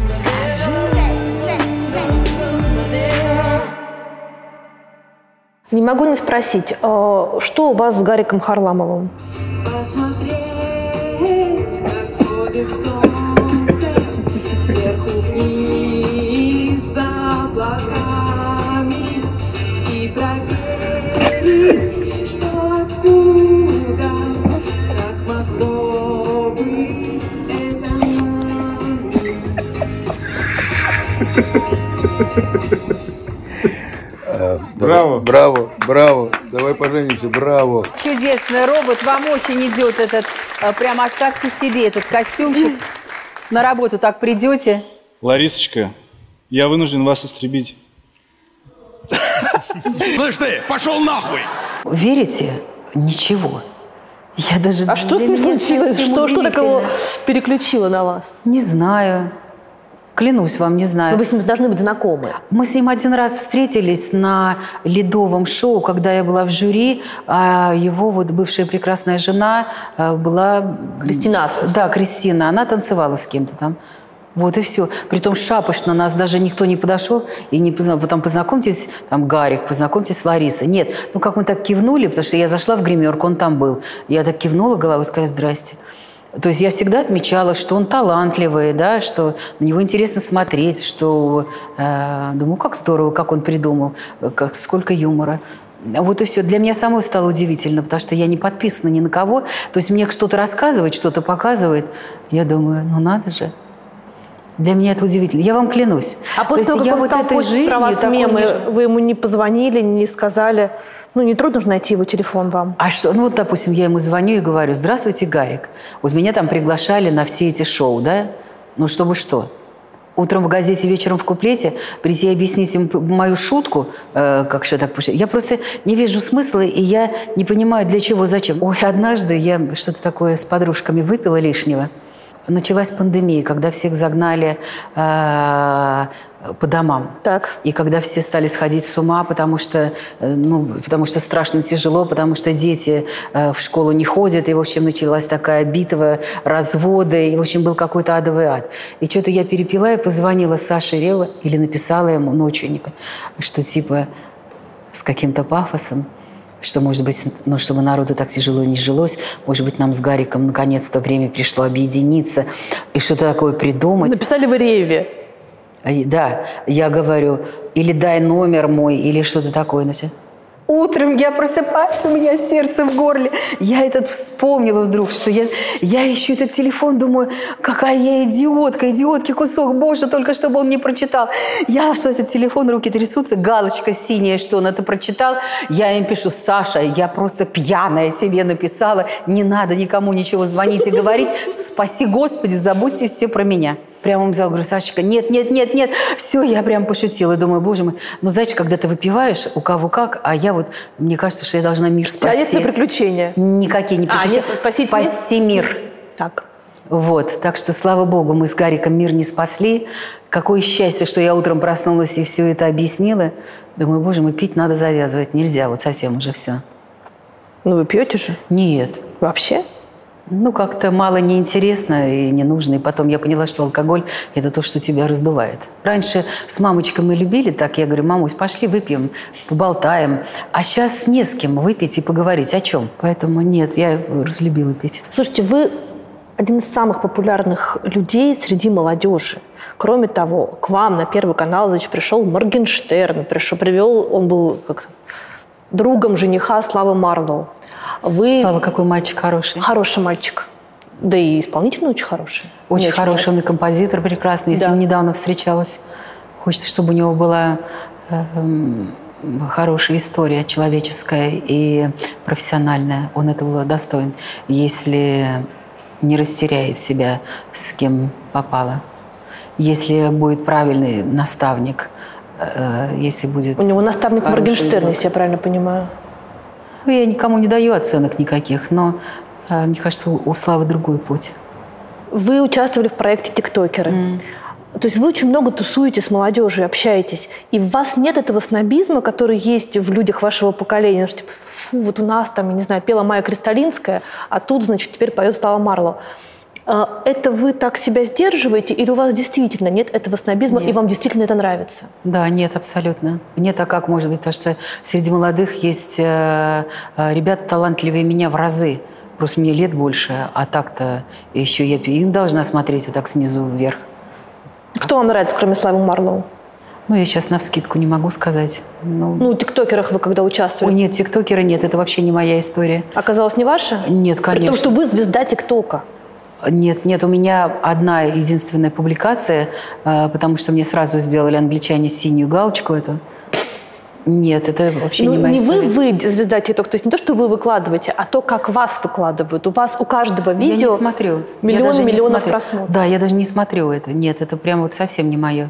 S2: Не могу не спросить, что у вас с Гариком Харламовым?
S9: Посмотреть, как сходит солнце сверху вниз за облаками, и проверить, что откуда, как могло быть это
S10: Браво, браво, браво. Давай поженимся, браво.
S6: Чудесный робот, вам очень идет этот, прямо оставьте себе этот костюмчик. На работу так придете.
S11: Ларисочка, я вынужден вас истребить.
S12: Слышь ты, пошел нахуй!
S1: Верите? Ничего. Я даже...
S2: А что с ним случилось? Что такого переключило на вас?
S1: Не знаю. Клянусь вам, не знаю.
S2: Но вы с ним должны быть знакомы.
S1: Мы с ним один раз встретились на ледовом шоу, когда я была в жюри, а его вот бывшая прекрасная жена была...
S2: Кристина Асмус.
S1: Да, Кристина. Она танцевала с кем-то там. Вот и все. Притом шапошно нас даже никто не подошел и не познал. Потом познакомьтесь, там, Гарик, познакомьтесь с Ларисой. Нет. Ну, как мы так кивнули, потому что я зашла в гримерку, он там был. Я так кивнула головой, сказала «здрасте». То есть я всегда отмечала, что он талантливый, да, что на него интересно смотреть, что, думаю, как здорово, как он придумал, сколько юмора. Вот и все. Для меня самой стало удивительно, потому что я не подписана ни на кого. То есть мне что-то рассказывает, что-то показывает. Я думаю, ну надо же. Для меня это удивительно. Я вам клянусь.
S2: А после того, как он стал постить про вас мемы, вы ему не позвонили, не сказали? Ну, не трудно же найти его телефон вам.
S1: А что? Ну, вот, допустим, я ему звоню и говорю: здравствуйте, Гарик. Вот меня там приглашали на все эти шоу, да? Ну, чтобы что? Утром в газете, вечером в куплете прийти и объяснить им мою шутку, как что так пишет. Я просто не вижу смысла, и я не понимаю, для чего, зачем. Ой, однажды я что-то такое с подружками выпила лишнего. Началась пандемия, когда всех загнали по домам.
S2: Так.
S1: И когда все стали сходить с ума, потому что страшно тяжело, потому что дети в школу не ходят. И, в общем, началась такая битва, разводы. И, в общем, был какой-то адовый ад. И что-то я перепила и позвонила Саше Рева или написала ему ночью, что типа с каким-то пафосом, что, может быть, ну, чтобы народу так тяжело не жилось, может быть, нам с Гариком наконец-то время пришло объединиться и что-то такое придумать.
S2: Написали в Реве.
S1: Да, я говорю, или дай номер мой, или что-то такое. Ну, все. Утром я просыпаюсь, у меня сердце в горле. Я этот вспомнила вдруг, что я ищу этот телефон, думаю, какая я идиотка, идиотки кусок, боже, только чтобы он не прочитал. Я, что этот телефон, руки трясутся, галочка синяя, что он это прочитал. Я им пишу: Саша, я просто пьяная себе написала, не надо никому ничего звонить и говорить, спаси Господи, забудьте все про меня. Прямо ему взял, говорю: Сашечка, нет. Все, я прям пошутила. И думаю, боже мой, ну, знаете, когда ты выпиваешь, у кого как, а я вот, мне кажется, что я должна мир спасти.
S2: А есть ли приключения?
S1: Никакие не приключения.
S2: Нет,
S1: спасти мир.
S2: Так.
S1: Вот, так что, слава богу, мы с Гариком мир не спасли. Какое счастье, что я утром проснулась и все это объяснила. Думаю, боже мой, пить надо завязывать. Нельзя, вот совсем уже все.
S2: Ну, вы пьете же?
S1: Нет.
S2: Вообще?
S1: Ну, как-то мало неинтересно и не нужно. И потом я поняла, что алкоголь – это то, что тебя раздувает. Раньше с мамочкой мы любили так. Я говорю: мамусь, пошли выпьем, поболтаем. А сейчас не с кем выпить и поговорить. О чем? Поэтому нет, я разлюбила пить.
S2: Слушайте, вы один из самых популярных людей среди молодежи. Кроме того, к вам на Первый канал, значит, пришел Моргенштерн. Он был как-то другом жениха Славы Марлоу.
S1: Слава, какой мальчик хороший.
S2: Хороший мальчик. Да и исполнительно очень хороший.
S1: Очень хороший, он и композитор прекрасный. Я с ним недавно встречалась. Хочется, чтобы у него была хорошая история, человеческая и профессиональная. Он этого достоин, если не растеряет себя, с кем попало. Если будет правильный наставник, если будет...
S2: У него наставник Моргенштерн, если я правильно понимаю.
S1: Я никому не даю оценок никаких, но мне кажется, у Славы другой путь.
S2: Вы участвовали в проекте «Тиктокеры». То есть вы очень много тусуетесь с молодежью, общаетесь. И у вас нет этого снобизма, который есть в людях вашего поколения. Что, типа, фу, вот у нас там, я не знаю, пела Майя Кристалинская, а тут, значит, теперь поет Слава Марлоу. Это вы так себя сдерживаете, или у вас действительно нет этого снобизма, и вам действительно это нравится?
S1: Да, нет, абсолютно. Нет, а как может быть? Потому что среди молодых есть ребята талантливее меня в разы. Просто мне лет больше, а так-то еще я им должна смотреть вот так снизу вверх.
S2: Кто вам нравится, кроме Славы Марлоу?
S1: Ну, я сейчас навскидку не могу сказать.
S2: Ну, в тиктокерах вы когда участвовали?
S1: Ой, нет, тиктокера нет, это вообще не моя история.
S2: Оказалось, не ваша?
S1: Нет, конечно.
S2: При том, что вы звезда тиктока.
S1: Нет, у меня одна единственная публикация, потому что мне сразу сделали англичане синюю галочку эту. Нет, это вообще не моя история.
S2: Не вы звезда ТикТок, то есть не то, что вы выкладываете, а то, как вас выкладывают. У вас у каждого видео
S1: я не смотрю.
S2: миллионов просмотров.
S1: Да, я даже не смотрю это. Нет, это прям вот совсем не мое.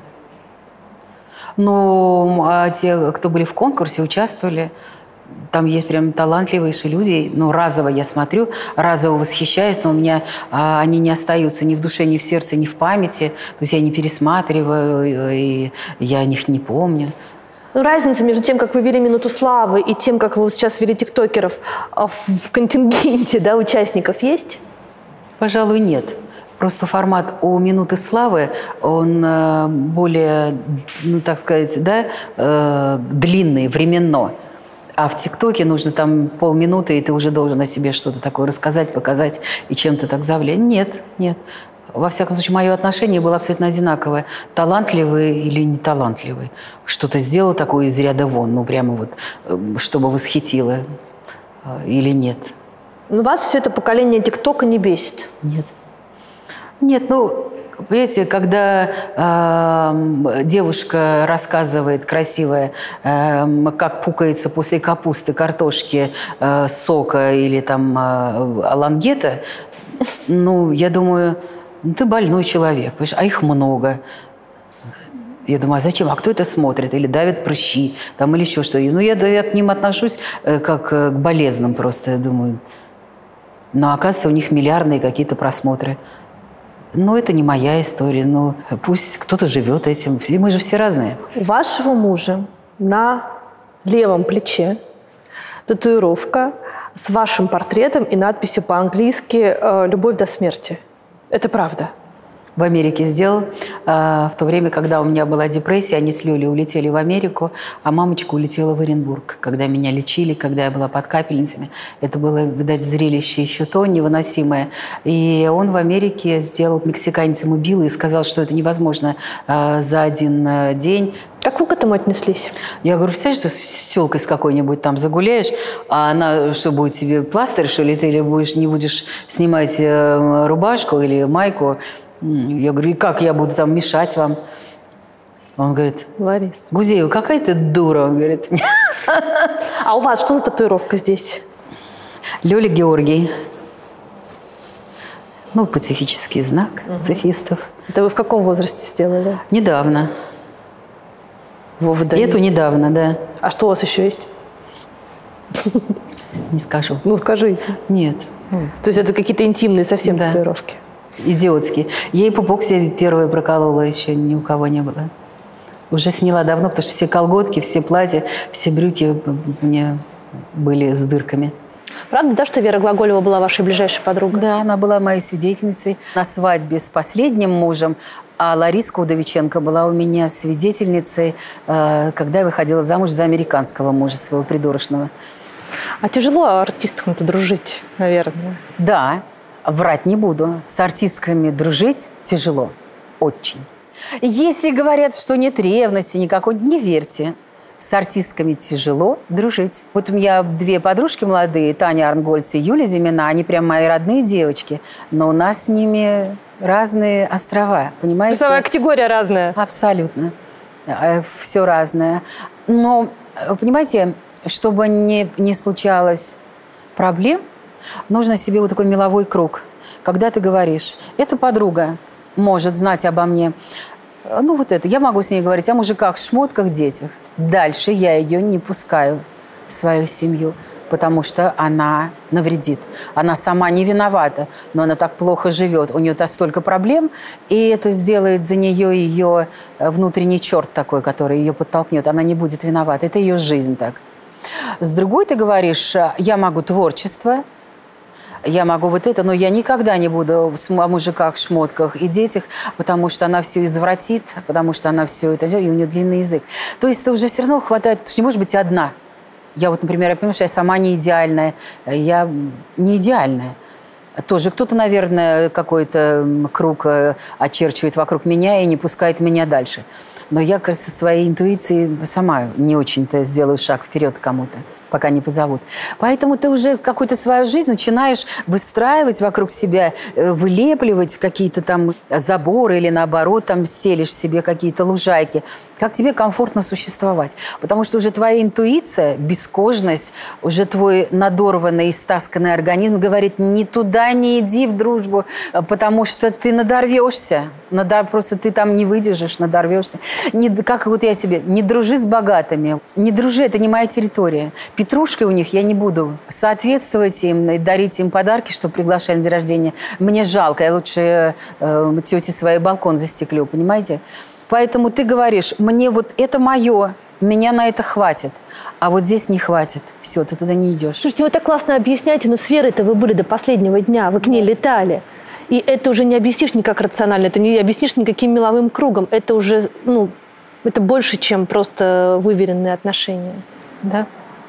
S1: Ну, а те, кто были в конкурсе, участвовали, там есть прям талантливейшие люди. Ну, разово я смотрю, разово восхищаюсь, но у меня они не остаются ни в душе, ни в сердце, ни в памяти. То есть я не пересматриваю, и я о них не помню.
S2: Разница между тем, как вы вели «Минуту славы», и тем, как вы сейчас вели тиктокеров в контингенте, да, участников есть?
S1: Пожалуй, нет. Просто формат у «Минуты славы», он более, ну, так сказать, да, длинный, временно. А в ТикТоке нужно там полминуты, и ты уже должен о себе что-то такое рассказать, показать и чем-то так завлечь. Нет. Во всяком случае, мое отношение было абсолютно одинаковое. Талантливый или неталантливый. Что-то сделал такое из ряда вон, ну прямо вот, чтобы восхитило или нет.
S2: Но вас все это поколение ТикТока не бесит?
S1: Нет, ну, Понимаете, когда девушка рассказывает красивая, как пукается после капусты, картошки, сока или там лангета, ну, я думаю, ну, ты больной человек, понимаешь? А их много. Я думаю, а зачем? А кто это смотрит? Или давят прыщи, там, или еще что. Ну, я к ним отношусь как к болезням просто, я думаю. Но, оказывается, у них миллиардные какие-то просмотры. Ну, это не моя история. Ну, пусть кто-то живет этим. Мы же все разные.
S2: У вашего мужа на левом плече татуировка с вашим портретом и надписью по-английски «Любовь до смерти». Это правда?
S1: В Америке сделал. В то время, когда у меня была депрессия, они с Лёлей улетели в Америку, а мамочка улетела в Оренбург. Когда меня лечили, когда я была под капельницами. Это было, видать, зрелище еще то невыносимое. И он в Америке сделал, мексиканец ему бил и сказал, что это невозможно за один день.
S2: Как вы к этому отнеслись?
S1: Я говорю, представляешь, ты с тёлкой с какой-нибудь там загуляешь, а она что, будет тебе пластырь, что ли, ты или не будешь снимать рубашку или майку? Я говорю, и как я буду там мешать вам? Он говорит,
S2: Лариса.
S1: Гузеева, какая ты дура, он говорит.
S2: А у вас что за татуировка здесь?
S1: Лёля Георгий. Ну, пацифический знак пацифистов.
S2: Это вы в каком возрасте сделали?
S1: Недавно. Эту недавно, да.
S2: А что у вас еще есть?
S1: Не скажу.
S2: Ну, скажите.
S1: Нет.
S2: То есть это какие-то интимные совсем татуировки?
S1: Идиотские. Я и пупок себе первую проколола, еще ни у кого не было. Уже сняла давно, потому что все колготки, все платья, все брюки у меня были с дырками.
S2: Правда, да, что Вера Глаголева была вашей ближайшей подругой?
S1: Да, она была моей свидетельницей на свадьбе с последним мужем, а Лариска Удовиченко была у меня свидетельницей, когда я выходила замуж за американского мужа своего придурочного.
S2: А тяжело артисткам-то дружить, наверное?
S1: Да, врать не буду. С артистками дружить тяжело. Очень. Если говорят, что нет ревности никакой, не верьте. С артистками тяжело дружить. Вот у меня две подружки молодые, Таня Арнгольц и Юля Зимина, они прям мои родные девочки. Но у нас с ними разные острова, понимаете?
S2: Весовая категория разная.
S1: Абсолютно. Все разное. Но, понимаете, чтобы не случалось проблем, нужно себе вот такой меловой круг. Когда ты говоришь, эта подруга может знать обо мне, ну вот это, я могу с ней говорить о мужиках, шмотках, детях. Дальше я ее не пускаю в свою семью, потому что она навредит. Она сама не виновата, но она так плохо живет. У нее-то столько проблем, и это сделает за нее ее внутренний черт такой, который ее подтолкнет. Она не будет виновата. Это ее жизнь так. С другой ты говоришь, я могу творчество, я могу вот это, но я никогда не буду о мужиках, шмотках и детях, потому что она все извратит, потому что она все это делает, и у нее длинный язык. То есть это уже все равно хватает, потому что не может быть одна. Я вот, например, я понимаю, что я сама не идеальная, я не идеальная. Тоже кто-то, наверное, какой-то круг очерчивает вокруг меня и не пускает меня дальше. Но я, кажется, со своей интуицией сама не очень-то сделаю шаг вперед кому-то, пока не позовут. Поэтому ты уже какую-то свою жизнь начинаешь выстраивать вокруг себя, вылепливать какие-то там заборы или, наоборот, там стелишь себе какие-то лужайки. Как тебе комфортно существовать. Потому что уже твоя интуиция, бескожность, уже твой надорванный, истасканный организм говорит, не туда не иди в дружбу, потому что ты надорвешься. Просто ты там не выдержишь, надорвешься. Как вот я себе, не дружи с богатыми. Не дружи, это не моя территория. Петрушкой у них я не буду соответствовать им и дарить им подарки, что приглашали на день рождения. Мне жалко, я лучше тете своей балкон застеклю, понимаете? Поэтому ты говоришь, мне вот это мое, меня на это хватит, а вот здесь не хватит. Все, ты туда не идешь.
S2: Слушайте, вы так классно объясняете, но с Верой-то вы были до последнего дня, вы к ней летали. И это уже не объяснишь никак рационально, это не объяснишь никаким меловым кругом. Это уже, это больше, чем просто выверенные отношения.
S1: Да.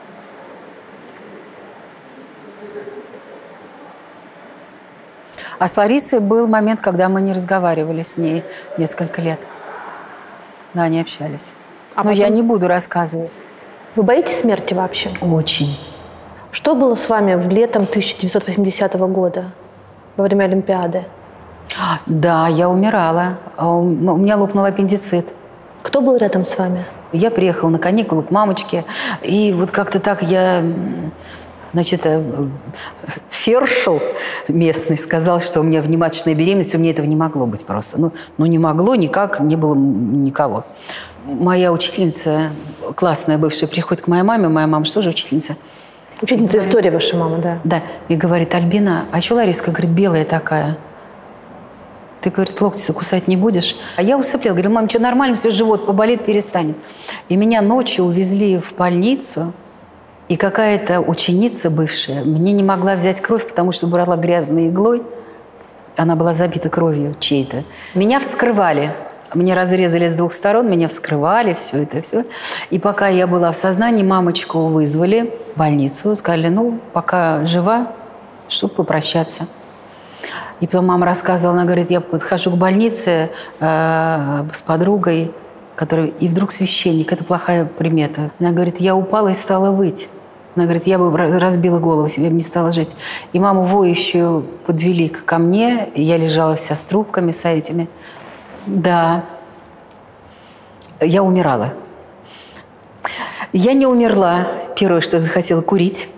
S1: А с Ларисой был момент, когда мы не разговаривали с ней несколько лет. Да, не общались. Но я не буду рассказывать.
S2: Вы боитесь смерти вообще?
S1: Очень.
S2: Что было с вами в летом 1980 года, во время Олимпиады?
S1: Да, я умирала. У меня лопнул аппендицит.
S2: Кто был рядом с вами?
S1: Я приехала на каникулы к мамочке, и вот как-то так я, значит, фершел местный сказал, что у меня внематочная беременность, у меня этого не могло быть просто. Ну не могло, никак, не было никого. Моя учительница, классная бывшая, приходит к моей маме, моя мама тоже учительница.
S2: Учительница истории ваша мама, да?
S1: Да, и говорит: Альбина, а что Лариска, говорит, белая такая? Ты, говорит, локти кусать не будешь? А я усыпляла. Говорю: мам, что, нормально, все, живот поболит, перестанет. И меня ночью увезли в больницу, и какая-то ученица бывшая мне не могла взять кровь, потому что брала грязной иглой. Она была забита кровью чьей-то. Меня вскрывали. Меня разрезали с двух сторон, меня вскрывали, все это, все. И пока я была в сознании, мамочку вызвали в больницу, сказали: ну, пока жива, чтобы попрощаться. И потом мама рассказывала, она говорит: я подхожу к больнице с подругой, и вдруг священник, это плохая примета. Она говорит: я упала и стала выть. Она говорит: я бы разбила голову себе, не стала жить. И маму воющую подвели ко мне, и я лежала вся с трубками, с этими. Да, я умирала. Я не умерла. Первое, что захотела курить.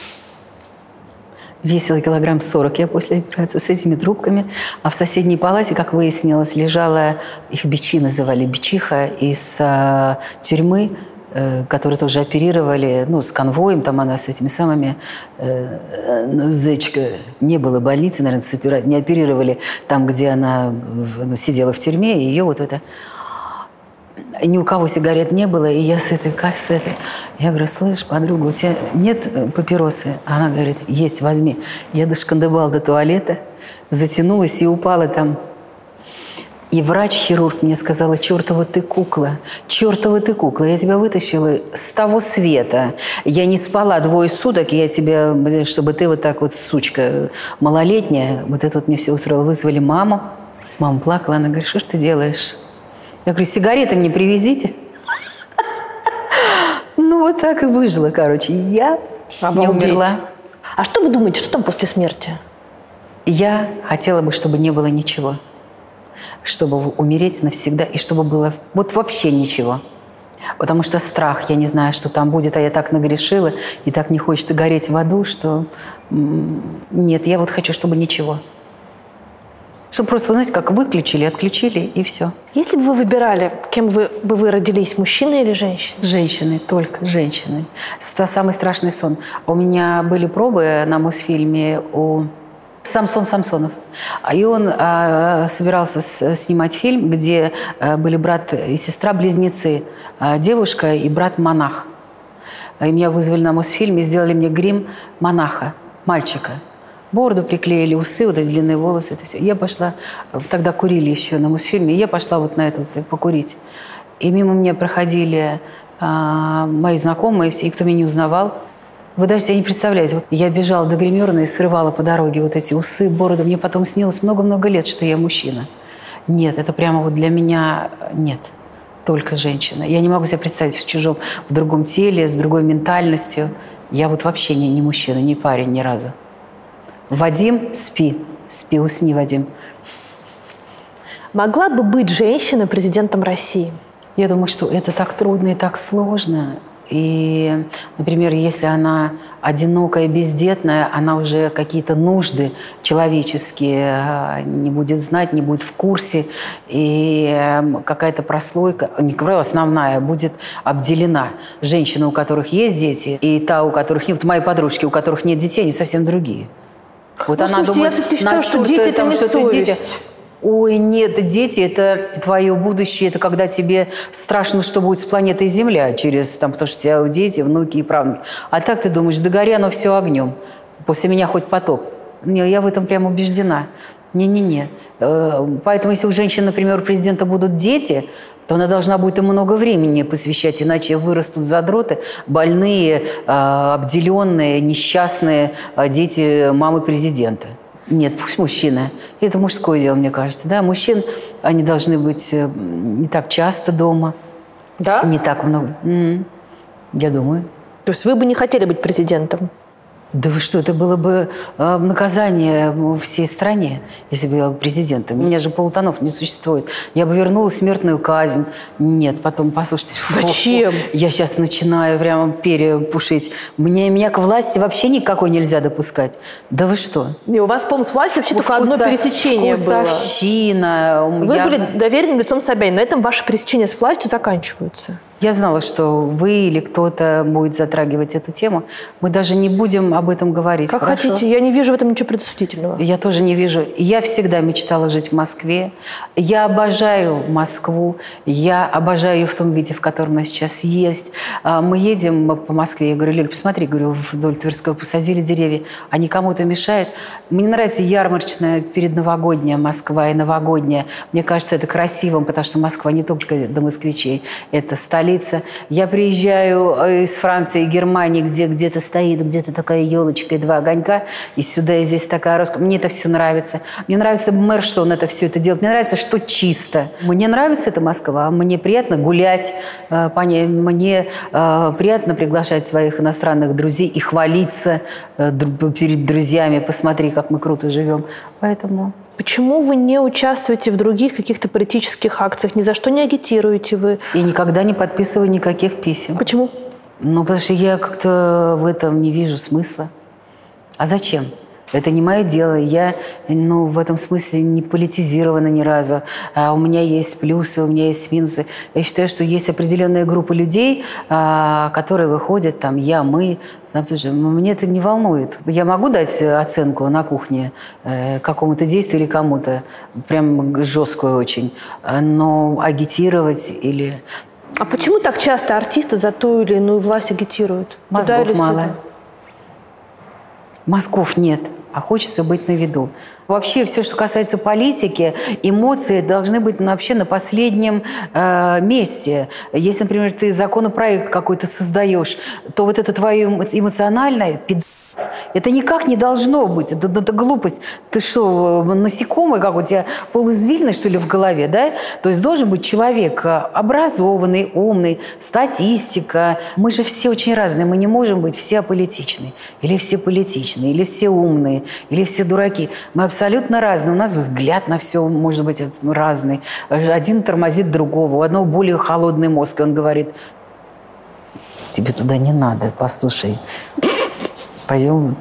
S1: Весила килограмм 40 я после операции с этими трубками. А в соседней палате, как выяснилось, лежала, их бичи называли, бичиха из тюрьмы, которую тоже оперировали, ну, с конвоем, там она с этими самыми, зечка, не было больницы, наверное, не оперировали там, где она сидела в тюрьме, и ее вот это... Ни у кого сигарет не было, и я с этой. Я говорю: слышь, подруга, у тебя нет папиросы? Она говорит: есть, возьми. Я дошкандыбала до туалета, затянулась и упала там. И врач-хирург мне сказала: чертова ты кукла, чертова ты кукла, я тебя вытащила с того света. Я не спала 2 суток, я тебя, чтобы ты вот так вот, сучка малолетняя, вот это вот мне все устроило. Вызвали маму. Мама плакала, она говорит: что ж ты делаешь? Я говорю: сигареты мне привезите. Ну, вот так и выжила, короче. Я не умерла.
S2: А что вы думаете, что там после смерти?
S1: Я хотела бы, чтобы не было ничего. Чтобы умереть навсегда, и чтобы было вот вообще ничего. Потому что страх, я не знаю, что там будет, а я так нагрешила, и так не хочется гореть в аду, что нет, я вот хочу, чтобы ничего. Чтобы просто, вы знаете, как выключили, отключили, и все.
S2: Если бы вы выбирали, кем бы вы родились, мужчиной или женщиной?
S1: Женщиной, только женщиной. Это самый страшный сон. У меня были пробы на Мосфильме у Самсон Самсонов. И он собирался снимать фильм, где были брат и сестра-близнецы, девушка и брат-монах. И меня вызвали на Мосфильм и сделали мне грим монаха, мальчика. Бороду приклеили, усы, вот эти длинные волосы, это все. Я пошла, тогда курили еще на Мосфильме, и я пошла вот на это вот покурить. И мимо меня проходили мои знакомые все, и кто меня не узнавал. Вы даже себе не представляете. Вот я бежала до гримерной и срывала по дороге вот эти усы, бороду. Мне потом снилось много-много лет, что я мужчина. Нет, это прямо вот для меня нет. Только женщина. Я не могу себе представить в другом теле, с другой ментальностью. Я вот вообще не мужчина, не парень ни разу. Вадим, спи. Спи, усни, Вадим.
S2: Могла бы быть женщина президентом России?
S1: Я думаю, что это так трудно и так сложно. И, например, если она одинокая, бездетная, она уже какие-то нужды человеческие не будет знать, не будет в курсе. И какая-то прослойка, не говорю, основная, будет обделена. Женщины, у которых есть дети, и та, у которых нет. Вот мои подружки, у которых нет детей, они совсем другие. Вот
S2: ну,
S1: она
S2: слушайте,
S1: думает,
S2: я все-таки считаю, что дети – это не совесть.
S1: Ой, нет, дети – это твое будущее, это когда тебе страшно, что будет с планетой Земля через, там, потому что у тебя дети, внуки и правнуки. А так ты думаешь, да гори оно все огнем, после меня хоть потоп. Не, я в этом прям убеждена. Не-не-не. Поэтому если у женщин, например, у президента будут дети, то она должна будет им много времени посвящать, иначе вырастут задроты, больные, обделенные, несчастные дети мамы президента. Нет, пусть мужчины. Это мужское дело, мне кажется. Да? Мужчин, они должны быть не так часто дома.
S2: Да?
S1: Не так много. Я думаю.
S2: То есть вы бы не хотели быть президентом?
S1: Да вы что, это было бы наказание всей стране, если бы я был президентом. У меня же полутонов не существует. Я бы вернула смертную казнь. Нет, потом, послушайте.
S2: Зачем?
S1: Я сейчас начинаю прямо перепушить. Меня к власти вообще никакой нельзя допускать. Да вы что?
S2: Не, у вас, по-моему, с властью вообще только одно пересечение было.
S1: Вкусовщина.
S2: Вы были доверенным лицом Собянина. На этом ваши пересечения с властью заканчиваются.
S1: Я знала, что вы или кто-то будет затрагивать эту тему. Мы даже не будем об этом говорить.
S2: Как
S1: хорошо?
S2: хотите. Я не вижу в этом ничего предосудительного.
S1: Я тоже не вижу. Я всегда мечтала жить в Москве. Я обожаю Москву. Я обожаю ее в том виде, в котором она сейчас есть. Мы едем по Москве. Я говорю: Лёль, посмотри, говорю, вдоль Тверской посадили деревья. Они кому-то мешают. Мне нравится ярмарочная передновогодняя Москва и новогодняя. Мне кажется, это красивым, потому что Москва не только для москвичей. Это столица. Я приезжаю из Франции и Германии, где где-то стоит где-то такая елочка и два огонька, и сюда, и здесь такая роскошь. Мне это все нравится. Мне нравится мэр, что он это все это делает. Мне нравится, что чисто. Мне нравится эта Москва. Мне приятно гулять по ней. Мне приятно приглашать своих иностранных друзей и хвалиться перед друзьями. Посмотри, как мы круто живем. Поэтому...
S2: Почему вы не участвуете в других каких-то политических акциях? Ни за что не агитируете вы?
S1: И никогда не подписываю никаких писем.
S2: Почему?
S1: Ну, потому что я как-то в этом не вижу смысла. А зачем? Это не мое дело. Я, в этом смысле не политизирована ни разу. У меня есть плюсы, у меня есть минусы. Я считаю, что есть определенная группа людей, которые выходят, там, мы. Мне это не волнует. Я могу дать оценку на кухне какому-то действию или кому-то, прям жесткую очень, но агитировать или...
S2: А почему так часто артисты за ту или иную власть агитируют?
S1: Мозгов мало. Мозгов нет, а хочется быть на виду. Вообще все, что касается политики, эмоции должны быть вообще на последнем месте. Если, например, ты законопроект какой-то создаешь, то вот это твое эмоциональное это никак не должно быть. Это глупость. Ты что, насекомый, как у тебя полуизвилины, что ли, в голове, да? То есть должен быть человек образованный, умный, статистика. Мы же все очень разные. Мы не можем быть все аполитичны. Или все политичные, или все умные, или все дураки. Мы абсолютно разные. У нас взгляд на все может быть разный. Один тормозит другого. У одного более холодный мозг. И он говорит: тебе туда не надо, послушай. Пойдем.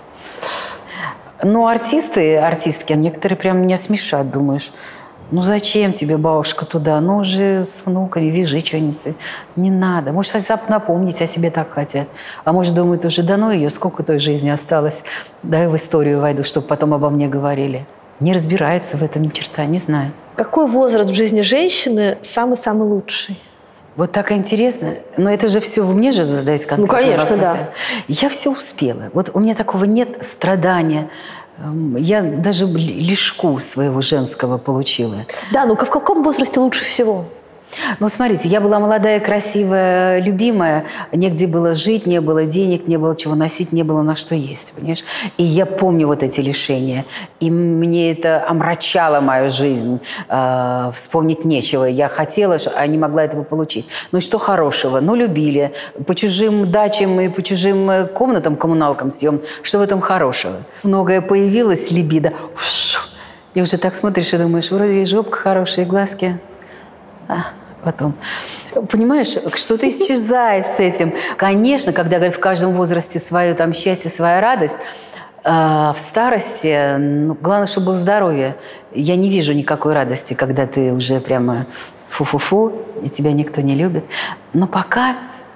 S1: Ну, артистки, некоторые прям меня смешат, думаешь. Ну, зачем тебе, бабушка, туда? Ну, уже с внуками вяжи что-нибудь. Не надо. Может, напомнить о себе так хотят. А может, думают уже, да ну ее, сколько той жизни осталось. Да, я в историю войду, чтобы потом обо мне говорили. Не разбираются в этом ни черта, не знаю.
S2: Какой возраст в жизни женщины самый-самый лучший?
S1: Вот так интересно. Но это же все вы мне же задаете конкретные
S2: конечно,
S1: вопросы.
S2: Да.
S1: Я все успела. Вот у меня такого нет страдания. Я даже лишку своего женского получила.
S2: Да, ну в каком возрасте лучше всего?
S1: Ну, смотрите, я была молодая, красивая, любимая. Негде было жить, не было денег, не было чего носить, не было на что есть, понимаешь? И я помню вот эти лишения. И мне это омрачало мою жизнь. Вспомнить нечего. Я хотела, а не могла этого получить. Ну, и что хорошего? Ну, любили. По чужим дачам и по чужим комнатам, коммуналкам съем. Что в этом хорошего? Многое появилось, либидо. И уже так смотришь и думаешь, вроде и жопка хорошая, и глазки... Потом. Понимаешь, что-то исчезает с этим. Конечно, когда говорят, в каждом возрасте свое там счастье, своя радость, в старости, главное, чтобы было здоровье. Я не вижу никакой радости, когда ты уже прямо фу-фу-фу, и тебя никто не любит. Но пока...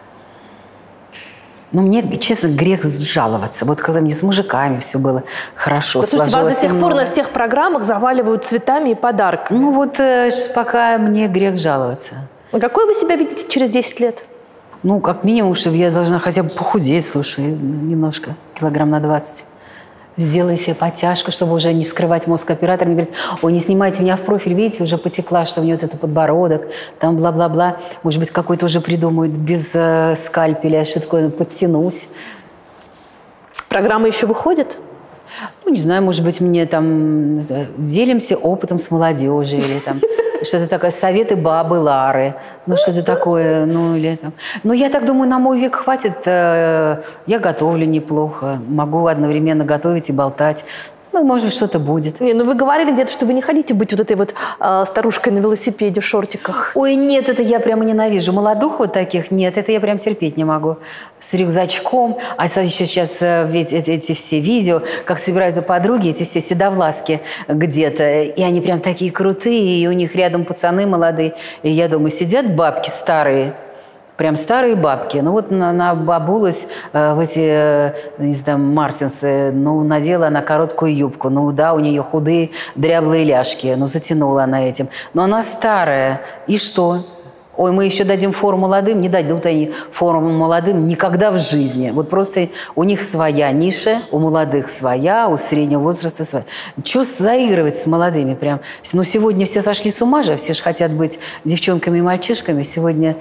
S1: мне, честно, грех жаловаться. Вот когда мне с мужиками все было хорошо,
S2: слушайте, вас до сих пор на всех программах заваливают цветами и подарками.
S1: Ну вот пока мне грех жаловаться.
S2: А какой вы себя видите через 10 лет?
S1: Ну, как минимум, чтобы я должна хотя бы похудеть, слушай, немножко, килограмм на 20. Сделай себе подтяжку, чтобы уже не вскрывать мозг оператора. Мне говорит: ой, не снимайте меня в профиль, видите, уже потекла, что у нее вот это подбородок, там бла-бла-бла. Может быть, какой-то уже придумают без скальпеля, что такое, подтянусь.
S2: Программа еще выходит?
S1: Ну, не знаю, может быть, мне там делимся опытом с молодежью или там что-то такое, советы бабы Лары, ну что-то такое, ну или там. Ну я так думаю, на мой век хватит, я готовлю неплохо, могу одновременно готовить и болтать. Ну, может быть, что-то будет.
S2: Не, ну вы говорили где-то, что вы не хотите быть вот этой вот старушкой на велосипеде в шортиках.
S1: Ой, нет, это я прямо ненавижу. Молодух вот таких нет, это я прям терпеть не могу. С рюкзачком. А сейчас ведь эти все видео, как собираются подруги, эти все седовласки где-то. И они прям такие крутые, и у них рядом пацаны молодые. И я думаю, сидят бабки старые, прям старые бабки. Ну вот она обулась в эти, не знаю, мартинсы, ну, надела она короткую юбку. Ну да, у нее худые, дряблые ляжки. Ну, затянула она этим. Но она старая. И что? Ой, мы еще дадим фору молодым. Не дадут они фору молодым никогда в жизни. Вот просто у них своя ниша, у молодых своя, у среднего возраста своя. Чего заигрывать с молодыми прям? Ну, сегодня все сошли с ума же, все же хотят быть девчонками и мальчишками. Сегодня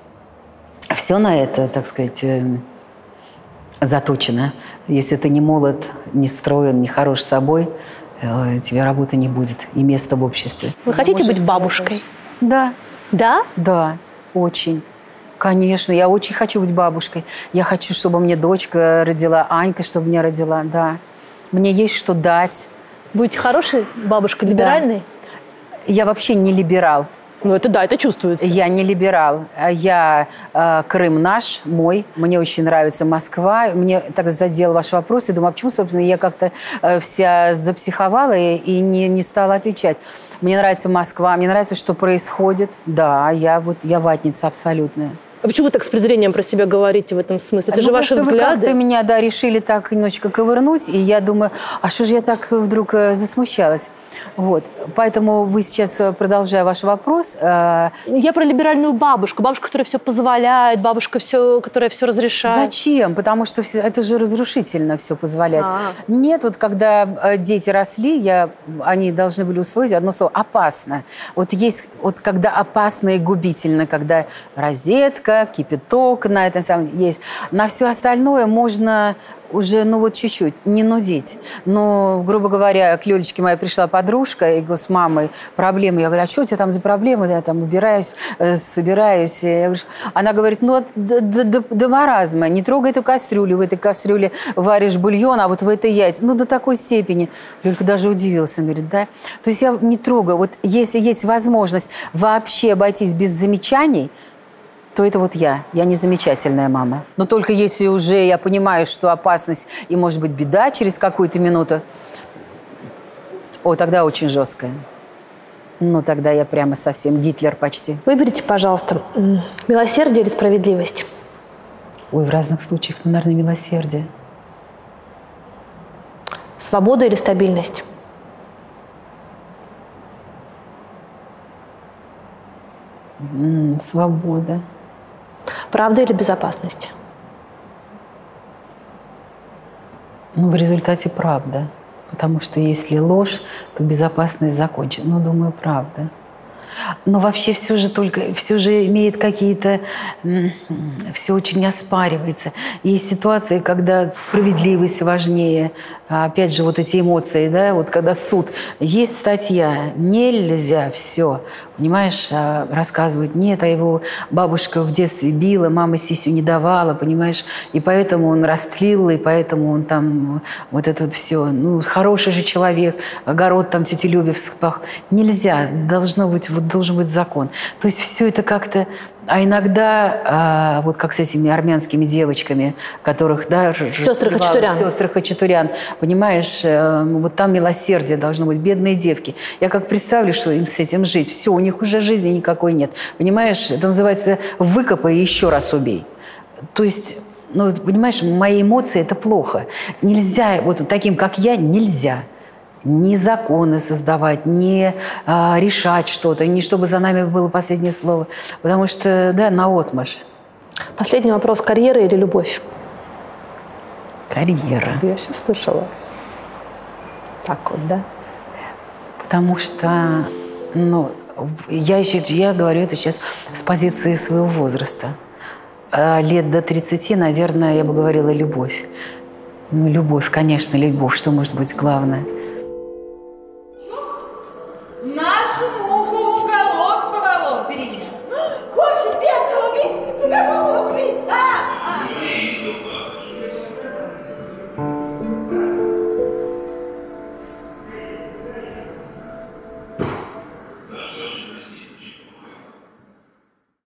S1: все на это, так сказать, заточено. Если ты не молод, не строен, не хорош собой, тебе работы не будет и места в обществе.
S2: Вы хотите быть бабушкой?
S1: Да.
S2: Да?
S1: Да, очень. Конечно, я очень хочу быть бабушкой. Я хочу, чтобы мне дочка родила, Анька, чтобы мне родила, да. Мне есть что дать.
S2: Будете хорошей бабушкой, либеральной?
S1: Да. Я вообще не либерал.
S2: Ну, это да, это чувствуется.
S1: Я не либерал. Я Крым наш, мой. Мне очень нравится Москва. Мне так задел ваш вопрос. И думаю, а почему, собственно, я как-то вся запсиховала и не стала отвечать. Мне нравится Москва, мне нравится, что происходит. Да, я ватница абсолютная.
S2: А почему вы так с презрением про себя говорите в этом смысле? Это же ваши взгляды.
S1: Вы как-то меня, решили так немножечко ковырнуть, и я думаю, а что же я так вдруг засмущалась? Вот. Поэтому вы сейчас, продолжая ваш вопрос...
S2: Я про либеральную бабушку. Бабушка, которая все позволяет, бабушка, которая все разрешает.
S1: Зачем? Потому что это же разрушительно все позволять. Нет, вот когда дети росли, они должны были усвоить одно слово – опасно. Вот есть, когда опасно и губительно, когда розетка, кипяток на этом самом есть. На все остальное можно уже, чуть-чуть, не нудить. Но, грубо говоря, к Лёлечке моя пришла подружка, и с мамой проблемы. Я говорю, а что у тебя там за проблемы? Я там убираюсь, собираюсь. Она говорит, до маразма. Не трогай эту кастрюлю. В этой кастрюле варишь бульон, а вот в этой яйца. До такой степени. Лёлька даже удивился. Говорит, да? То есть я не трогаю. Вот если есть возможность вообще обойтись без замечаний, то это я. Я не замечательная мама. Но только если уже я понимаю, что опасность и, может быть, беда через какую-то минуту, тогда очень жесткая. Тогда я прямо совсем Гитлер почти.
S2: Выберите, пожалуйста, милосердие или справедливость?
S1: Ой, в разных случаях, наверное, милосердие.
S2: Свобода или стабильность?
S1: Свобода.
S2: Правда или безопасность?
S1: В результате правда. Потому что если ложь, то безопасность закончена. Думаю, правда. Но вообще все же имеет какие-то... Все очень оспаривается. Есть ситуации, когда справедливость важнее. Опять же, эти эмоции, да, когда суд. Есть статья, нельзя все, понимаешь, рассказывать. Нет, а его бабушка в детстве била, мама сисю не давала, понимаешь, и поэтому он растлил, и поэтому он там это все. Хороший же человек, огород там тети Любе вспах. Нельзя, должен быть закон. То есть все это как-то... А иногда, как с этими армянскими девочками, которых,
S2: Сестры Хачатурян.
S1: Сестры Хачатурян, понимаешь, там милосердие должно быть, бедные девки. Я как представлю, что им с этим жить, все, у них уже жизни никакой нет. Понимаешь, это называется «выкопай и еще раз убей». То есть, понимаешь, мои эмоции – это плохо. Нельзя, таким, как я, нельзя. Ни законы создавать, ни решать что-то, не чтобы за нами было последнее слово. Потому что, наотмашь.
S2: Последний вопрос. Карьера или любовь?
S1: Карьера.
S2: Я все слышала. Так да?
S1: Потому что, я говорю это сейчас с позиции своего возраста. Лет до 30, наверное, я бы говорила любовь. Любовь, конечно, любовь. Что может быть главное?